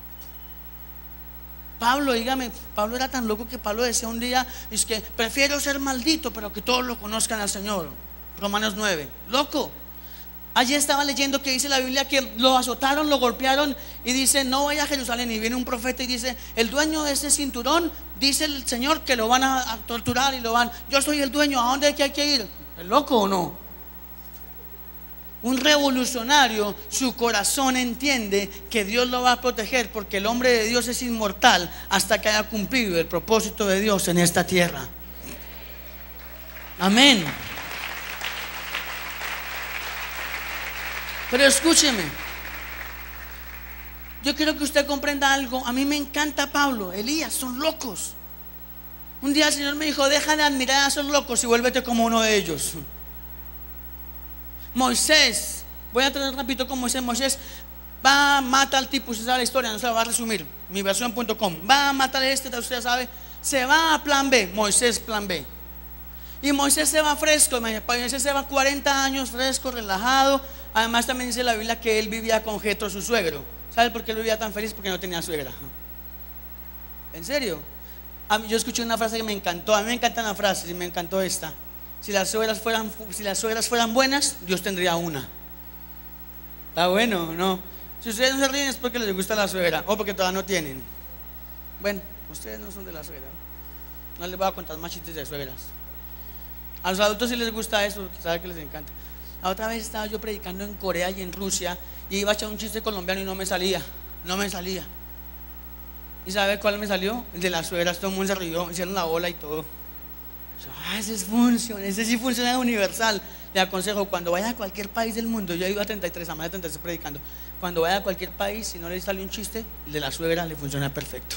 Pablo, dígame, Pablo era tan loco que Pablo decía un día, es que prefiero ser maldito pero que todos lo conozcan al Señor. Romanos 9, loco. Allí estaba leyendo que dice la Biblia que lo azotaron, lo golpearon, y dice, no vaya a Jerusalén. Y viene un profeta y dice, el dueño de ese cinturón, dice el Señor que lo van a torturar y lo van, yo soy el dueño, ¿a dónde hay que ir? ¿Es loco o no? Un revolucionario, su corazón entiende que Dios lo va a proteger, porque el hombre de Dios es inmortal hasta que haya cumplido el propósito de Dios en esta tierra. Amén. Pero escúcheme, yo quiero que usted comprenda algo. A mí me encanta Pablo, Elías, son locos. Un día el Señor me dijo, deja de admirar a esos locos y vuélvete como uno de ellos. Moisés, voy a traer rapidito con Moisés. Moisés va, mata al tipo, usted sabe la historia, no se la va a resumir, mi versión.com. Va a matar a usted sabe, se va a plan B, Moisés plan B. Y Moisés se va fresco, Moisés se va 40 años fresco, relajado. Además también dice la Biblia que él vivía con Jetro, su suegro. ¿Sabe por qué él vivía tan feliz? Porque no tenía suegra. ¿En serio? Yo escuché una frase que me encantó. A mí me encantan las frases y me encantó esta: si las suegras fueran buenas, Dios tendría una. Está bueno, ¿no? Si ustedes no se ríen es porque les gusta la suegra o porque todavía no tienen. Bueno, ustedes no son de la suegra. No les voy a contar más chistes de suegras. A los adultos sí les gusta eso, porque saben que les encanta. La otra vez estaba yo predicando en Corea y en Rusia y iba a echar un chiste colombiano y no me salía. ¿Y sabe cuál me salió? El de las suegras. Todo el mundo se rió, hicieron la bola y todo. Ese sí funciona universal. Le aconsejo, cuando vaya a cualquier país del mundo, yo he ido a 33, a más de 33 predicando. Cuando vaya a cualquier país, si no le sale un chiste, el de la suegra le funciona perfecto.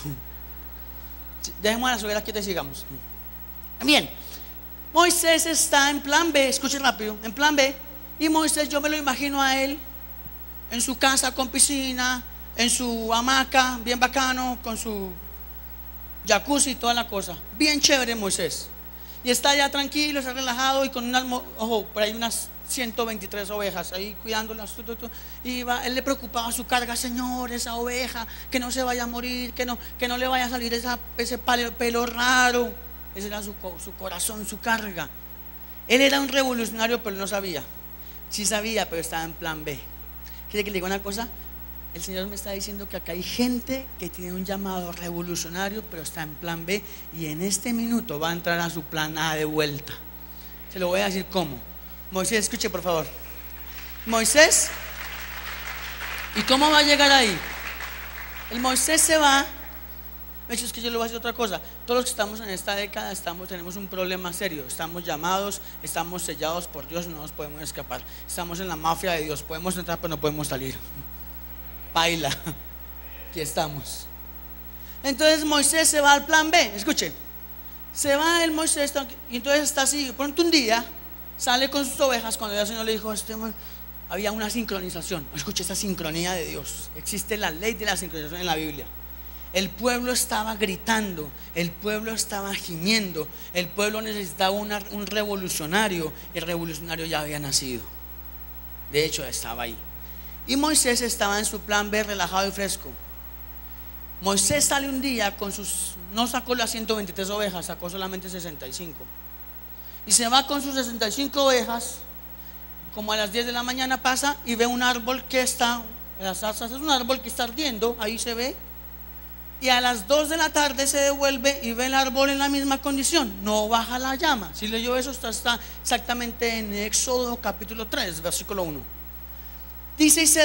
Dejemos a la suegra quieta y sigamos. Bien, Moisés está en plan B, escuche rápido, en plan B. Y Moisés, yo me lo imagino a él en su casa con piscina, en su hamaca, bien bacano, con su jacuzzi y toda la cosa. Bien chévere Moisés. Y está allá tranquilo, está relajado y con unas, ojo, por ahí unas 123 ovejas ahí cuidándolas. Y él le preocupaba su carga: Señor, esa oveja, que no se vaya a morir, que no le vaya a salir ese pelo raro. Ese era su corazón, su carga. Él era un revolucionario, pero no sabía. Sí sabía, pero estaba en plan B. ¿Quiere que le diga una cosa? El Señor me está diciendo que acá hay gente que tiene un llamado revolucionario, pero está en plan B, y en este minuto va a entrar a su plan A de vuelta. Se lo voy a decir cómo. Moisés, escuche por favor. Moisés, ¿y cómo va a llegar ahí? El Moisés se va. De hecho, es que yo le voy a decir otra cosa. Todos los que estamos en esta década tenemos un problema serio. Estamos llamados, estamos sellados por Dios, no nos podemos escapar. Estamos en la mafia de Dios. Podemos entrar, pero no podemos salir. Paila, aquí estamos. Entonces Moisés se va al plan B. Escuche, se va el Moisés y entonces está así. De pronto un día sale con sus ovejas. Cuando el Señor le dijo había una sincronización. Escuche, esa sincronía de Dios. Existe la ley de la sincronización en la Biblia. El pueblo estaba gritando, el pueblo estaba gimiendo, el pueblo necesitaba un revolucionario. El revolucionario ya había nacido. De hecho, estaba ahí. Y Moisés estaba en su plan B, relajado y fresco. Moisés sale un día no sacó las 123 ovejas, sacó solamente 65. Y se va con sus 65 ovejas. Como a las 10 de la mañana pasa y ve un árbol que está, las zarzas, es un árbol que está ardiendo, ahí se ve. Y a las 2 de la tarde se devuelve y ve el árbol en la misma condición, no baja la llama. Si leyó eso, está exactamente en Éxodo capítulo 3, versículo 1. Dice: y se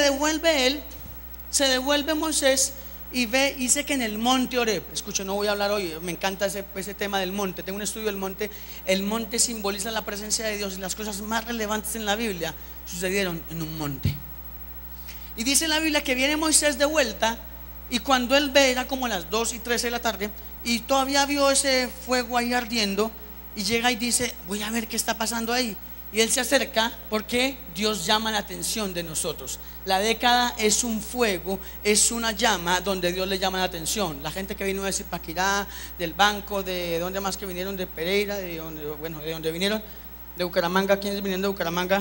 devuelve Moisés y dice que en el monte Oreb. Escucha, no voy a hablar hoy, me encanta ese tema del monte. Tengo un estudio del monte. El monte simboliza la presencia de Dios, y las cosas más relevantes en la Biblia sucedieron en un monte. Y dice la Biblia que viene Moisés de vuelta, y cuando él ve, era como a las 2:13 de la tarde, y todavía vio ese fuego ahí ardiendo, y llega y dice: voy a ver qué está pasando ahí. Y él se acerca porque Dios llama la atención de nosotros. La década es un fuego, es una llama donde Dios le llama la atención. La gente que vino de Zipaquirá, del banco, de donde más que vinieron, de Pereira, de donde vinieron, de Bucaramanga. ¿Quiénes vinieron de Bucaramanga?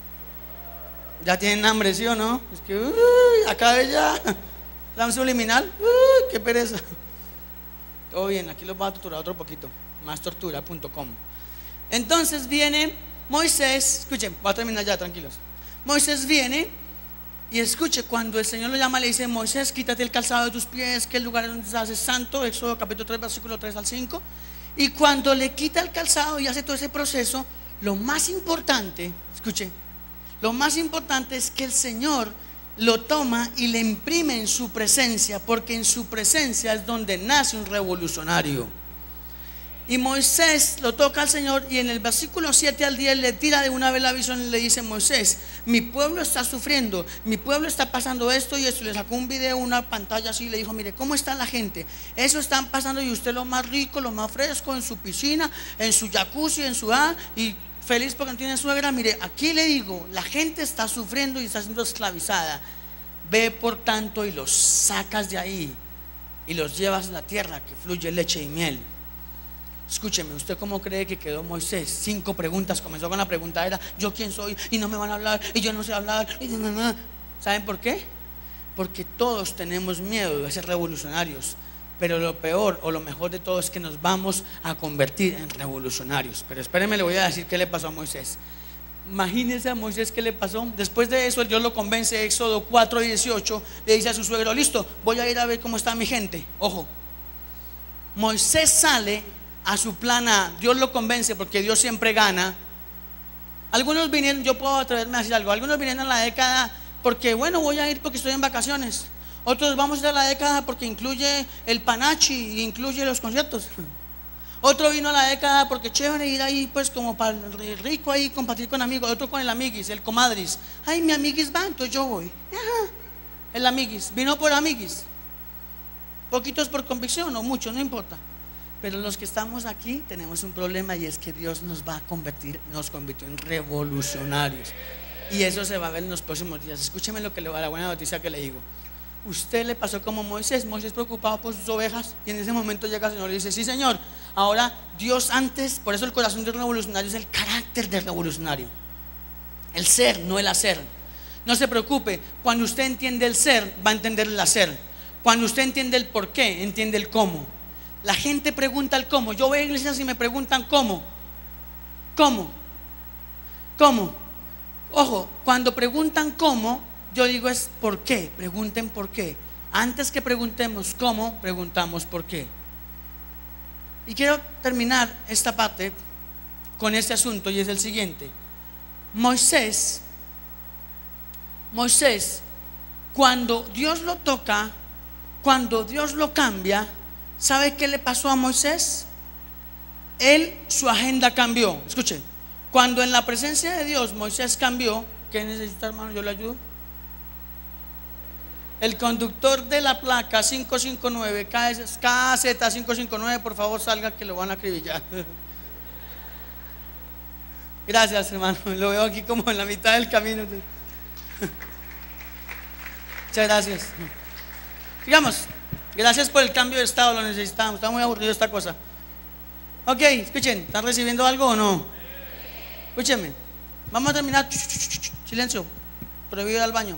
Ya tienen hambre, ¿sí o no? Es que acá de ya, la subliminal, qué pereza. Todo bien, aquí los voy a torturar otro poquito, mástortura.com. Entonces viene Moisés, escuchen, voy a terminar ya, tranquilos. Moisés viene y escuche, cuando el Señor lo llama, le dice: Moisés, quítate el calzado de tus pies, que el lugar donde estás es santo. Éxodo capítulo 3, versículo 3 al 5. Y cuando le quita el calzado y hace todo ese proceso, lo más importante, escuche, lo más importante es que el Señor lo toma y le imprime en su presencia, porque en su presencia es donde nace un revolucionario. Y Moisés lo toca al Señor, y en el versículo 7 al 10 le tira de una vez la visión y le dice: Moisés, mi pueblo está sufriendo, mi pueblo está pasando esto y esto. Le sacó un video, una pantalla así, y le dijo: mire cómo está la gente, eso están pasando, y usted lo más rico, lo más fresco, en su piscina, en su jacuzzi, en su y feliz porque no tiene suegra. Mire, aquí le digo, la gente está sufriendo y está siendo esclavizada. Ve por tanto y los sacas de ahí y los llevas a la tierra que fluye leche y miel. Escúcheme, ¿usted cómo cree que quedó Moisés? 5 preguntas, comenzó con la pregunta era: ¿yo quién soy? Y no me van a hablar, y yo no sé hablar, y no. ¿Saben por qué? Porque todos tenemos miedo de ser revolucionarios, pero lo peor o lo mejor de todo es que nos vamos a convertir en revolucionarios. Pero espérenme, le voy a decir qué le pasó a Moisés. Imagínense a Moisés qué le pasó. Después de eso, Dios lo convence. Éxodo 4:18, le dice a su suegro: listo, voy a ir a ver cómo está mi gente. Ojo, Moisés sale a su plan A. Dios lo convence porque Dios siempre gana. Algunos vinieron, yo puedo atreverme a decir algo, algunos vinieron a la década porque, bueno, voy a ir porque estoy en vacaciones. Otros vamos a ir a la década porque incluye el panachi y incluye los conciertos. Otro vino a la década porque chévere ir ahí, pues como para el rico ahí, compartir con amigos. Otro con el amiguis, el comadris. Ay, mi amiguis va, entonces yo voy. Ajá. El amiguis, vino por amiguis. Poquitos por convicción o muchos, no importa. Pero los que estamos aquí tenemos un problema, y es que Dios nos va a convertir, nos convirtió en revolucionarios. Y eso se va a ver en los próximos días. Escúcheme la buena noticia que le digo. Usted le pasó como Moisés preocupado por sus ovejas, y en ese momento llega el Señor y dice: sí, Señor. Ahora Dios antes, por eso el corazón del revolucionario es el carácter del revolucionario, el ser, no el hacer. No se preocupe, cuando usted entiende el ser, va a entender el hacer. Cuando usted entiende el por qué, entiende el cómo. La gente pregunta el cómo. Yo voy a iglesias y me preguntan cómo. Ojo, cuando preguntan cómo, yo digo es por qué. Pregunten por qué. Antes que preguntemos cómo, preguntamos por qué. Y quiero terminar esta parte con este asunto, y es el siguiente. Moisés, cuando Dios lo toca, cuando Dios lo cambia, ¿sabe qué le pasó a Moisés? Su agenda cambió. Escuchen, cuando en la presencia de Dios Moisés cambió, ¿qué necesita, hermano? ¿Yo le ayudo? El conductor de la placa 559, KZ559, por favor salga, que lo van a acribillar. Gracias, hermano, lo veo aquí como en la mitad del camino. Muchas gracias. Digamos, gracias por el cambio de estado, lo necesitamos, está muy aburrido esta cosa. Ok, escuchen, ¿están recibiendo algo o no? Escúchenme, vamos a terminar. Silencio, prohibido ir al baño.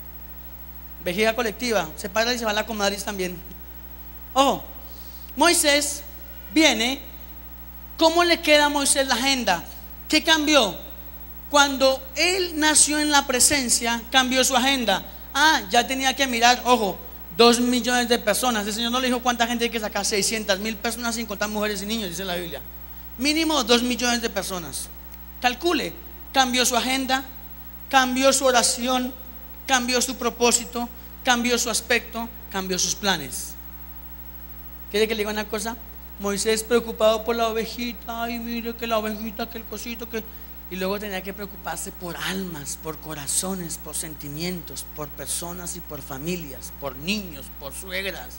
Vejiga colectiva, se para y se va a la comadris también. Ojo, Moisés viene. ¿Cómo le queda a Moisés la agenda? ¿Qué cambió? Cuando él nació en la presencia, cambió su agenda. Ya tenía que mirar, ojo, 2 millones de personas. El Señor no le dijo cuánta gente hay que sacar: 600,000 personas, sin contar mujeres y niños, dice la Biblia. Mínimo 2 millones de personas. Calcule, cambió su agenda, cambió su oración, cambió su propósito, cambió su aspecto, cambió sus planes. ¿Quiere que le diga una cosa? Moisés preocupado por la ovejita, ay, mire que la ovejita, que el cosito, que... Y luego tenía que preocuparse por almas, por corazones, por sentimientos, por personas y por familias, por niños, por suegras.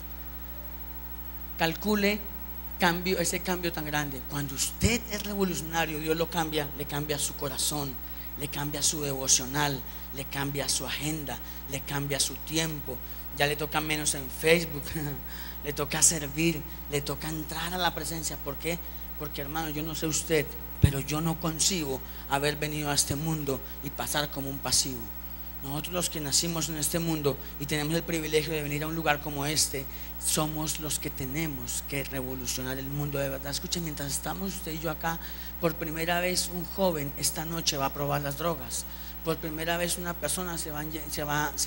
Calcule ese cambio tan grande. Cuando usted es revolucionario, Dios lo cambia, le cambia su corazón, le cambia su devocional, le cambia su agenda, le cambia su tiempo. Ya le toca menos en Facebook, le toca servir, le toca entrar a la presencia. ¿Por qué? Porque, hermano, yo no sé usted, pero yo no concibo haber venido a este mundo y pasar como un pasivo. Nosotros, los que nacimos en este mundo y tenemos el privilegio de venir a un lugar como este, somos los que tenemos que revolucionar el mundo de verdad. Escuchen, mientras estamos usted y yo acá, por primera vez un joven esta noche va a probar las drogas. Por primera vez una persona se le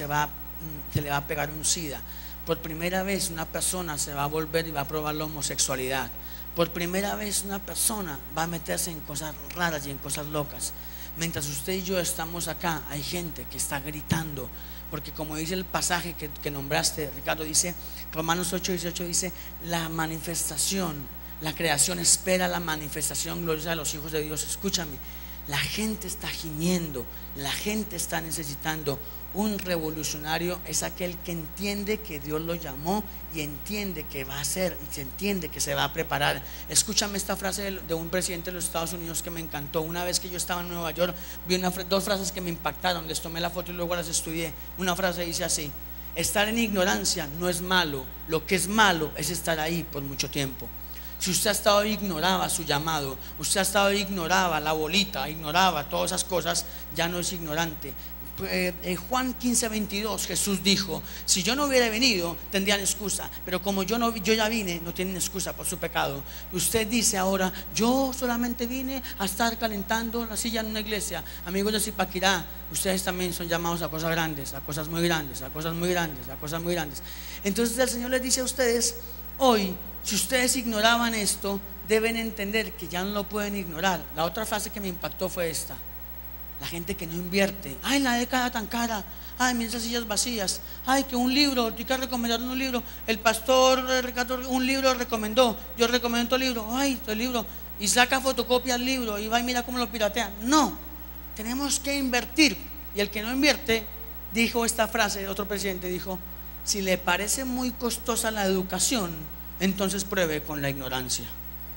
va a pegar un SIDA. Por primera vez una persona se va a volver y va a probar la homosexualidad. Por primera vez una persona va a meterse en cosas raras y en cosas locas. Mientras usted y yo estamos acá, hay gente que está gritando, porque como dice el pasaje que nombraste, Ricardo, dice Romanos 8:18, dice: la manifestación, la creación espera la manifestación gloriosa de los hijos de Dios. Escúchame, la gente está gimiendo, la gente está necesitando. Un revolucionario es aquel que entiende que Dios lo llamó y entiende que va a hacer, y se entiende que se va a preparar. Escúchame esta frase de un presidente de los Estados Unidos que me encantó. Una vez que yo estaba en Nueva York, vi dos frases que me impactaron, les tomé la foto y luego las estudié. Una frase dice así: estar en ignorancia no es malo, lo que es malo es estar ahí por mucho tiempo. Si usted hasta hoy ignoraba su llamado, usted hasta hoy ignoraba la bolita, ignoraba todas esas cosas, ya no es ignorante. Juan 15:22, Jesús dijo: si yo no hubiera venido, tendrían excusa, pero como yo ya vine, no tienen excusa por su pecado. Usted dice ahora: yo solamente vine a estar calentando la silla en una iglesia. Amigos de Zipaquirá, ustedes también son llamados a cosas grandes, a cosas muy grandes, a cosas muy grandes, a cosas muy grandes. Entonces el Señor les dice a ustedes hoy: si ustedes ignoraban esto, deben entender que ya no lo pueden ignorar. La otra frase que me impactó fue esta: la gente que no invierte. Ay, la década tan cara. Ay, mira esas sillas vacías. Ay, que un libro, hay que recomendar un libro. El pastor Ricardo un libro recomendó, yo recomiendo otro libro. Ay, el libro. Y saca fotocopia al libro y va y mira cómo lo piratean. No, tenemos que invertir. Y el que no invierte, dijo esta frase, otro presidente dijo: si le parece muy costosa la educación, entonces pruebe con la ignorancia.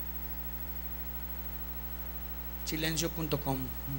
Silencio.com.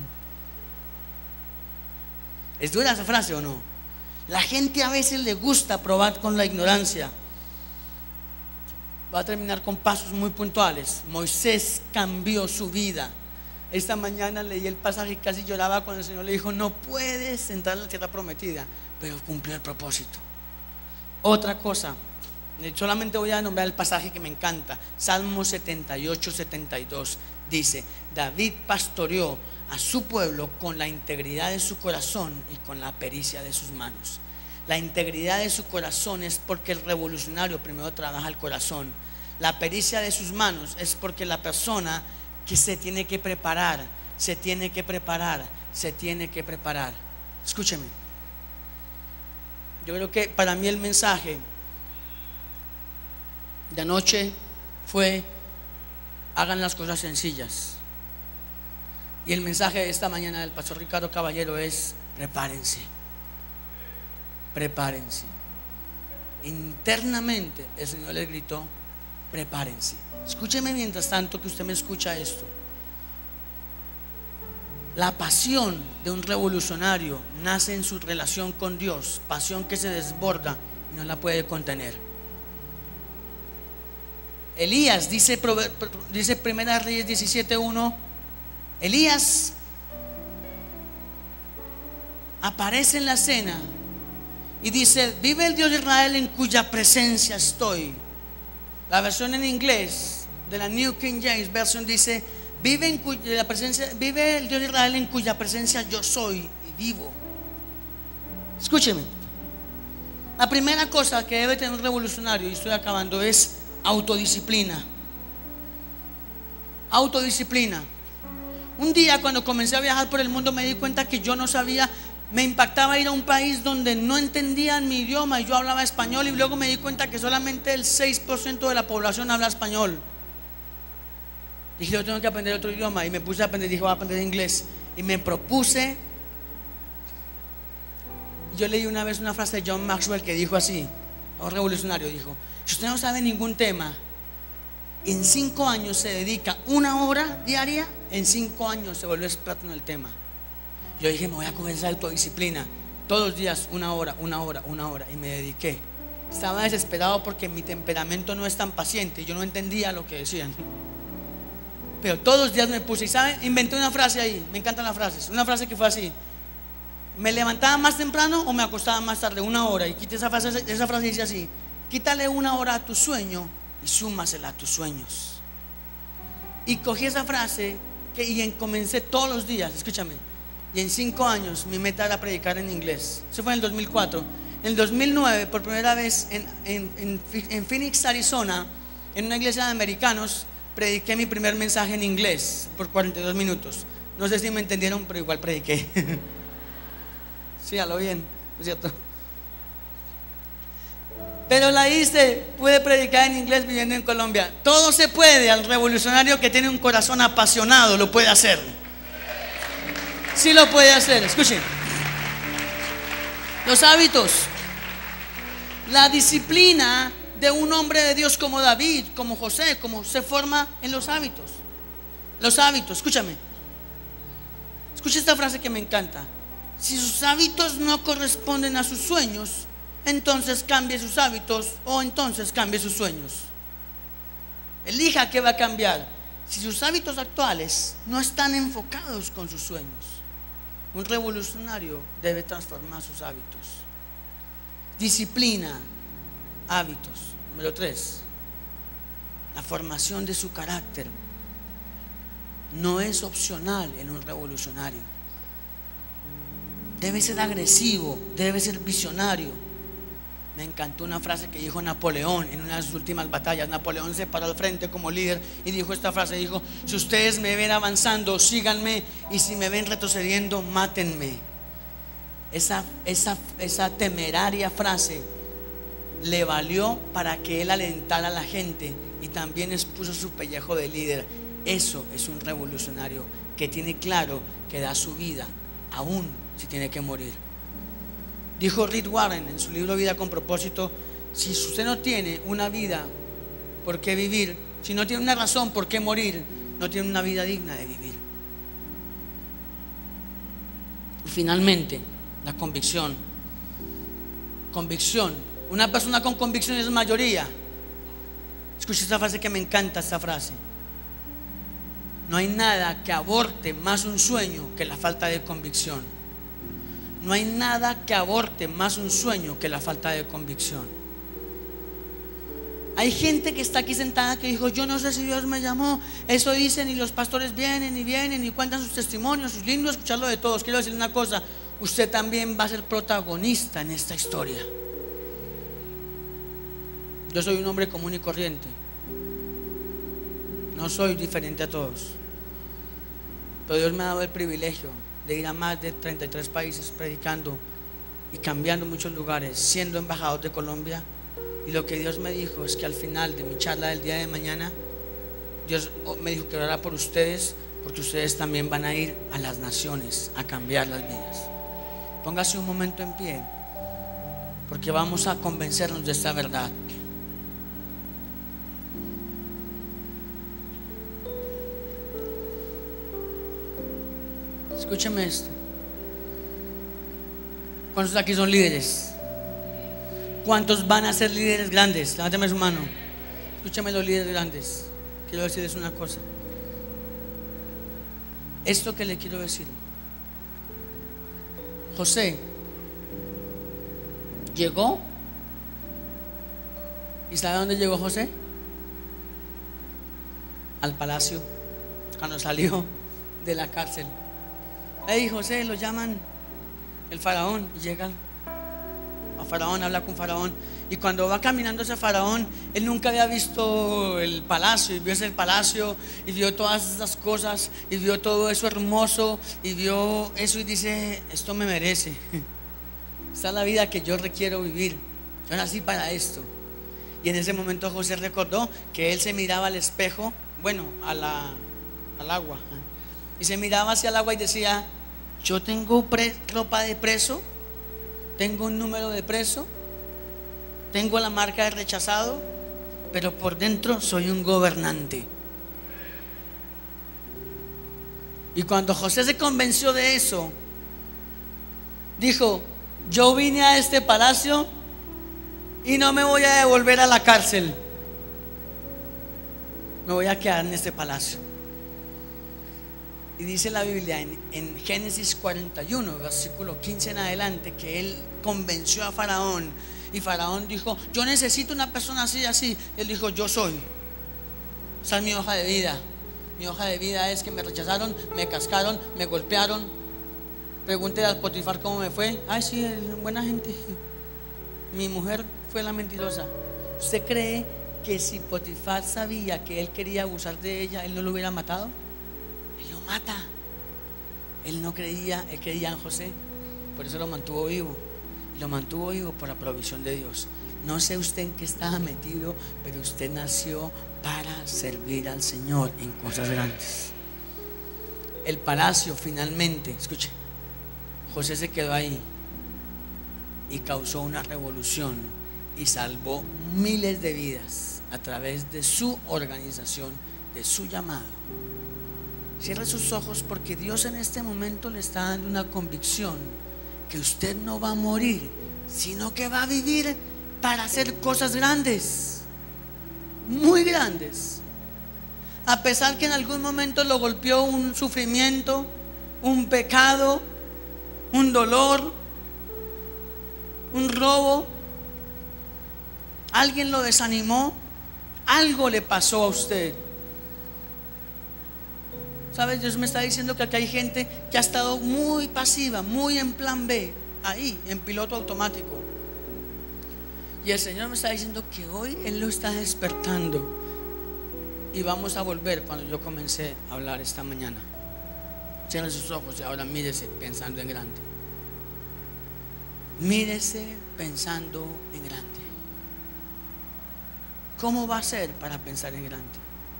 ¿Es dura esa frase o no? La gente a veces le gusta probar con la ignorancia. Va a terminar con pasos muy puntuales. Moisés cambió su vida. Esta mañana leí el pasaje y casi lloraba cuando el Señor le dijo: no puedes entrar en la tierra prometida, pero cumplió el propósito. Otra cosa, solamente voy a nombrar el pasaje que me encanta. Salmo 78:72 dice: David pastoreó a su pueblo con la integridad de su corazón y con la pericia de sus manos. La integridad de su corazón es porque el revolucionario primero trabaja el corazón. La pericia de sus manos es porque la persona que se tiene que preparar, se tiene que preparar, se tiene que preparar. Escúcheme, yo creo que para mí el mensaje de anoche fue: hagan las cosas sencillas. Y el mensaje de esta mañana del pastor Ricardo Caballero es: prepárense. Prepárense. Internamente el Señor les gritó: prepárense. Escúcheme mientras tanto que usted me escucha esto. La pasión de un revolucionario nace en su relación con Dios, pasión que se desborda y no la puede contener. Elías dice Primera Reyes 17:1. Elías aparece en la escena y dice: vive el Dios de Israel en cuya presencia estoy. La versión en inglés de la New King James Version dice: vive el Dios de Israel en cuya presencia yo soy y vivo. Escúcheme, la primera cosa que debe tener un revolucionario, y estoy acabando, es autodisciplina. Autodisciplina. Un día cuando comencé a viajar por el mundo me di cuenta que yo no sabía, me impactaba ir a un país donde no entendían mi idioma y yo hablaba español, y luego me di cuenta que solamente el 6% de la población habla español. Dije: yo tengo que aprender otro idioma, y me puse a aprender. Dije: voy a aprender inglés, y me propuse. Yo leí una vez una frase de John Maxwell que dijo así, un revolucionario, dijo: si usted no sabe ningún tema, en 5 años se dedica 1 hora diaria, en 5 años se vuelve experto en el tema. Yo dije: me voy a coger esa autodisciplina, todos los días 1 hora, 1 hora, 1 hora, y me dediqué. Estaba desesperado porque mi temperamento no es tan paciente, yo no entendía lo que decían, pero todos los días me puse. Y ¿saben? Inventé una frase ahí, me encantan las frases. Una frase que fue así: me levantaba más temprano o me acostaba más tarde, 1 hora. Y quité esa frase dice así: quítale 1 hora a tu sueño y súmasela a tus sueños. Y cogí esa frase y comencé todos los días, escúchame. Y en 5 años mi meta era predicar en inglés. Eso fue en el 2004. En el 2009, por primera vez en Phoenix, Arizona, en una iglesia de americanos, prediqué mi primer mensaje en inglés por 42 minutos. No sé si me entendieron, pero igual prediqué. Sí, a lo bien, ¿no es cierto? Pero la hice, pude predicar en inglés viviendo en Colombia. Todo se puede. Al revolucionario que tiene un corazón apasionado lo puede hacer. Sí lo puede hacer. Escuchen, los hábitos, la disciplina de un hombre de Dios como David, como José, como se forma en los hábitos. Los hábitos, escúchame. Escucha esta frase que me encanta: si sus hábitos no corresponden a sus sueños, entonces cambie sus hábitos o entonces cambie sus sueños. Elija qué va a cambiar. Si sus hábitos actuales no están enfocados con sus sueños, un revolucionario debe transformar sus hábitos. Disciplina, hábitos. Número 3, la formación de su carácter no es opcional en un revolucionario. Debe ser agresivo, debe ser visionario. Me encantó una frase que dijo Napoleón en una de sus últimas batallas. Napoleón se paró al frente como líder y dijo esta frase, dijo: si ustedes me ven avanzando, síganme, y si me ven retrocediendo, mátenme. Esa temeraria frase le valió para que él alentara a la gente y también expuso su pellejo de líder. Eso es un revolucionario que tiene claro que da su vida aún si tiene que morir. Dijo Rick Warren en su libro Vida con Propósito: si usted no tiene una vida por qué vivir, si no tiene una razón por qué morir, no tiene una vida digna de vivir. Y finalmente, la convicción. Convicción. Una persona con convicción es mayoría. Escucha esta frase que me encanta, esta frase: no hay nada que aborte más un sueño que la falta de convicción. No hay nada que aborte más un sueño que la falta de convicción. Hay gente que está aquí sentada que dijo: yo no sé si Dios me llamó. Eso dicen, y los pastores vienen y cuentan sus testimonios. Es lindo escucharlo de todos. Quiero decirle una cosa: usted también va a ser protagonista en esta historia. Yo soy un hombre común y corriente. No soy diferente a todos. Pero Dios me ha dado el privilegio de ir a más de 33 países predicando y cambiando muchos lugares, siendo embajador de Colombia. Y lo que Dios me dijo es que al final de mi charla del día de mañana, Dios me dijo que orara por ustedes, porque ustedes también van a ir a las naciones a cambiar las vidas. Póngase un momento en pie, porque vamos a convencernos de esta verdad. Escúcheme esto. ¿Cuántos aquí son líderes? ¿Cuántos van a ser líderes grandes? Levánteme su mano. Escúchame, los líderes grandes. Quiero decirles una cosa. Esto que le quiero decir: José llegó. ¿Y sabe dónde llegó José? Al palacio. Cuando salió de la cárcel. Hey, José, lo llaman el faraón. Y llega a Faraón, habla con Faraón. Y cuando va caminando hacia Faraón, él nunca había visto el palacio. Y vio ese palacio, y vio todas esas cosas, y vio todo eso hermoso, y vio eso y dice: esto me merece. Esta es la vida que yo requiero vivir. Yo nací para esto. Y en ese momento José recordó que él se miraba al espejo, bueno, al agua, y se miraba hacia el agua y decía: yo tengo ropa de preso, tengo un número de preso, tengo la marca de rechazado, pero por dentro soy un gobernante. Y cuando José se convenció de eso, dijo: yo vine a este palacio y no me voy a devolver a la cárcel, me voy a quedar en este palacio. Y dice la Biblia en Génesis 41, versículo 15 en adelante, que él convenció a Faraón. Y Faraón dijo: yo necesito una persona así, así. Él dijo: yo soy. Esa es mi hoja de vida. Mi hoja de vida es que me rechazaron, me cascaron, me golpearon. Pregúntele al Potifar cómo me fue. Ay, sí, buena gente. Mi mujer fue la mentirosa. ¿Usted cree que si Potifar sabía que él quería abusar de ella, él no lo hubiera matado? Él lo mata. Él no creía, él creía en José. Por eso lo mantuvo vivo. Y lo mantuvo vivo por la provisión de Dios. No sé usted en qué estaba metido, pero usted nació para servir al Señor en cosas grandes. El palacio finalmente, escuche, José se quedó ahí y causó una revolución y salvó miles de vidas a través de su organización, de su llamado. Cierre sus ojos, porque Dios en este momento le está dando una convicción que usted no va a morir, sino que va a vivir para hacer cosas grandes, muy grandes. A pesar que en algún momento lo golpeó un sufrimiento, un pecado, un dolor, un robo, alguien lo desanimó, algo le pasó a usted. ¿Sabes? Dios me está diciendo que aquí hay gente que ha estado muy pasiva, muy en plan B, ahí, en piloto automático. Y el Señor me está diciendo que hoy Él lo está despertando. Y vamos a volver cuando yo comencé a hablar esta mañana. Cierre sus ojos y ahora mírese pensando en grande. Mírese pensando en grande. ¿Cómo va a ser para pensar en grande?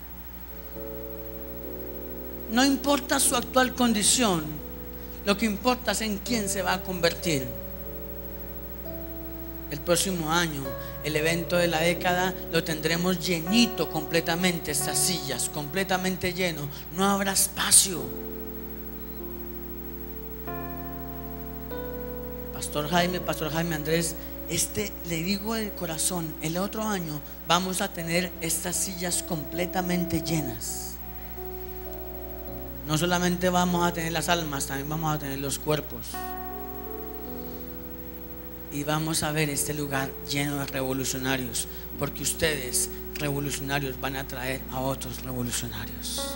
No importa su actual condición, lo que importa es en quién se va a convertir. El próximo año, el evento de la década, lo tendremos llenito completamente, estas sillas, completamente lleno. No habrá espacio. Pastor Jaime Andrés, le digo de corazón, el otro año vamos a tener estas sillas completamente llenas. No solamente vamos a tener las almas, también vamos a tener los cuerpos. Y vamos a ver este lugar lleno de revolucionarios, porque ustedes, revolucionarios, van a traer a otros revolucionarios.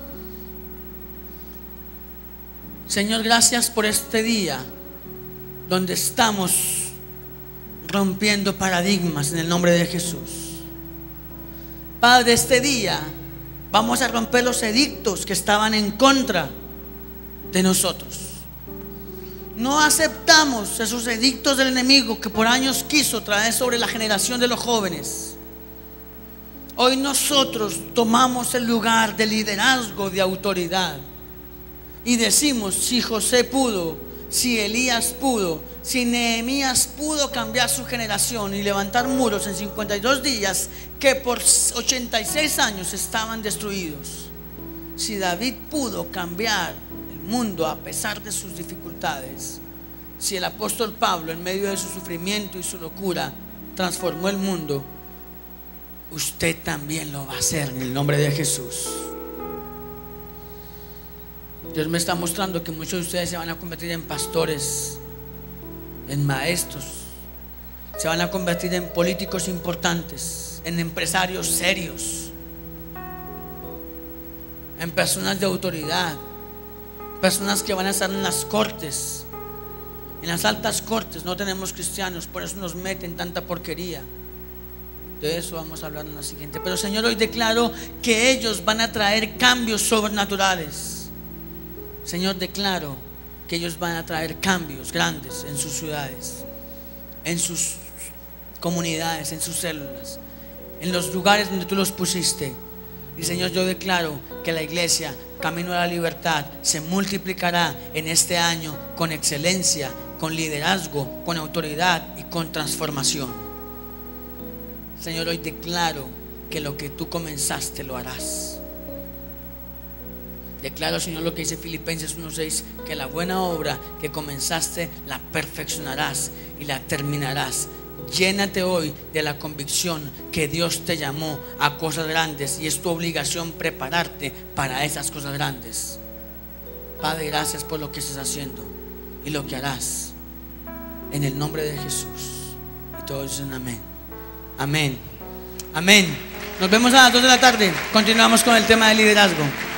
Señor, gracias por este día donde estamos rompiendo paradigmas en el nombre de Jesús. Padre, este día vamos a romper los edictos que estaban en contra de nosotros. No aceptamos esos edictos del enemigo que por años quiso traer sobre la generación de los jóvenes. Hoy nosotros tomamos el lugar de liderazgo, de autoridad, y decimos: si José pudo, si Elías pudo, si Nehemías pudo cambiar su generación y levantar muros en 52 días que por 86 años estaban destruidos, si David pudo cambiar el mundo a pesar de sus dificultades, si el apóstol Pablo en medio de su sufrimiento y su locura transformó el mundo, usted también lo va a hacer en el nombre de Jesús. Dios me está mostrando que muchos de ustedes se van a convertir en pastores, en maestros, se van a convertir en políticos importantes, en empresarios serios, en personas de autoridad, personas que van a estar en las cortes, en las altas cortes. No tenemos cristianos, por eso nos meten tanta porquería. De eso vamos a hablar en la siguiente. Pero Señor, hoy declaro que ellos van a traer cambios sobrenaturales. Señor, declaro que ellos van a traer cambios grandes en sus ciudades, en sus comunidades, en sus células, en los lugares donde tú los pusiste. Y Señor, yo declaro que la iglesia Camino a la Libertad se multiplicará en este año con excelencia, con liderazgo, con autoridad y con transformación. Señor, hoy declaro que lo que tú comenzaste lo harás. Declaro, Señor, lo que dice Filipenses 1:6, que la buena obra que comenzaste la perfeccionarás y la terminarás. Llénate hoy de la convicción que Dios te llamó a cosas grandes y es tu obligación prepararte para esas cosas grandes. Padre, gracias por lo que estás haciendo y lo que harás, en el nombre de Jesús. Y todos dicen amén. Amén. Amén. Nos vemos a las 2 de la tarde. Continuamos con el tema de liderazgo.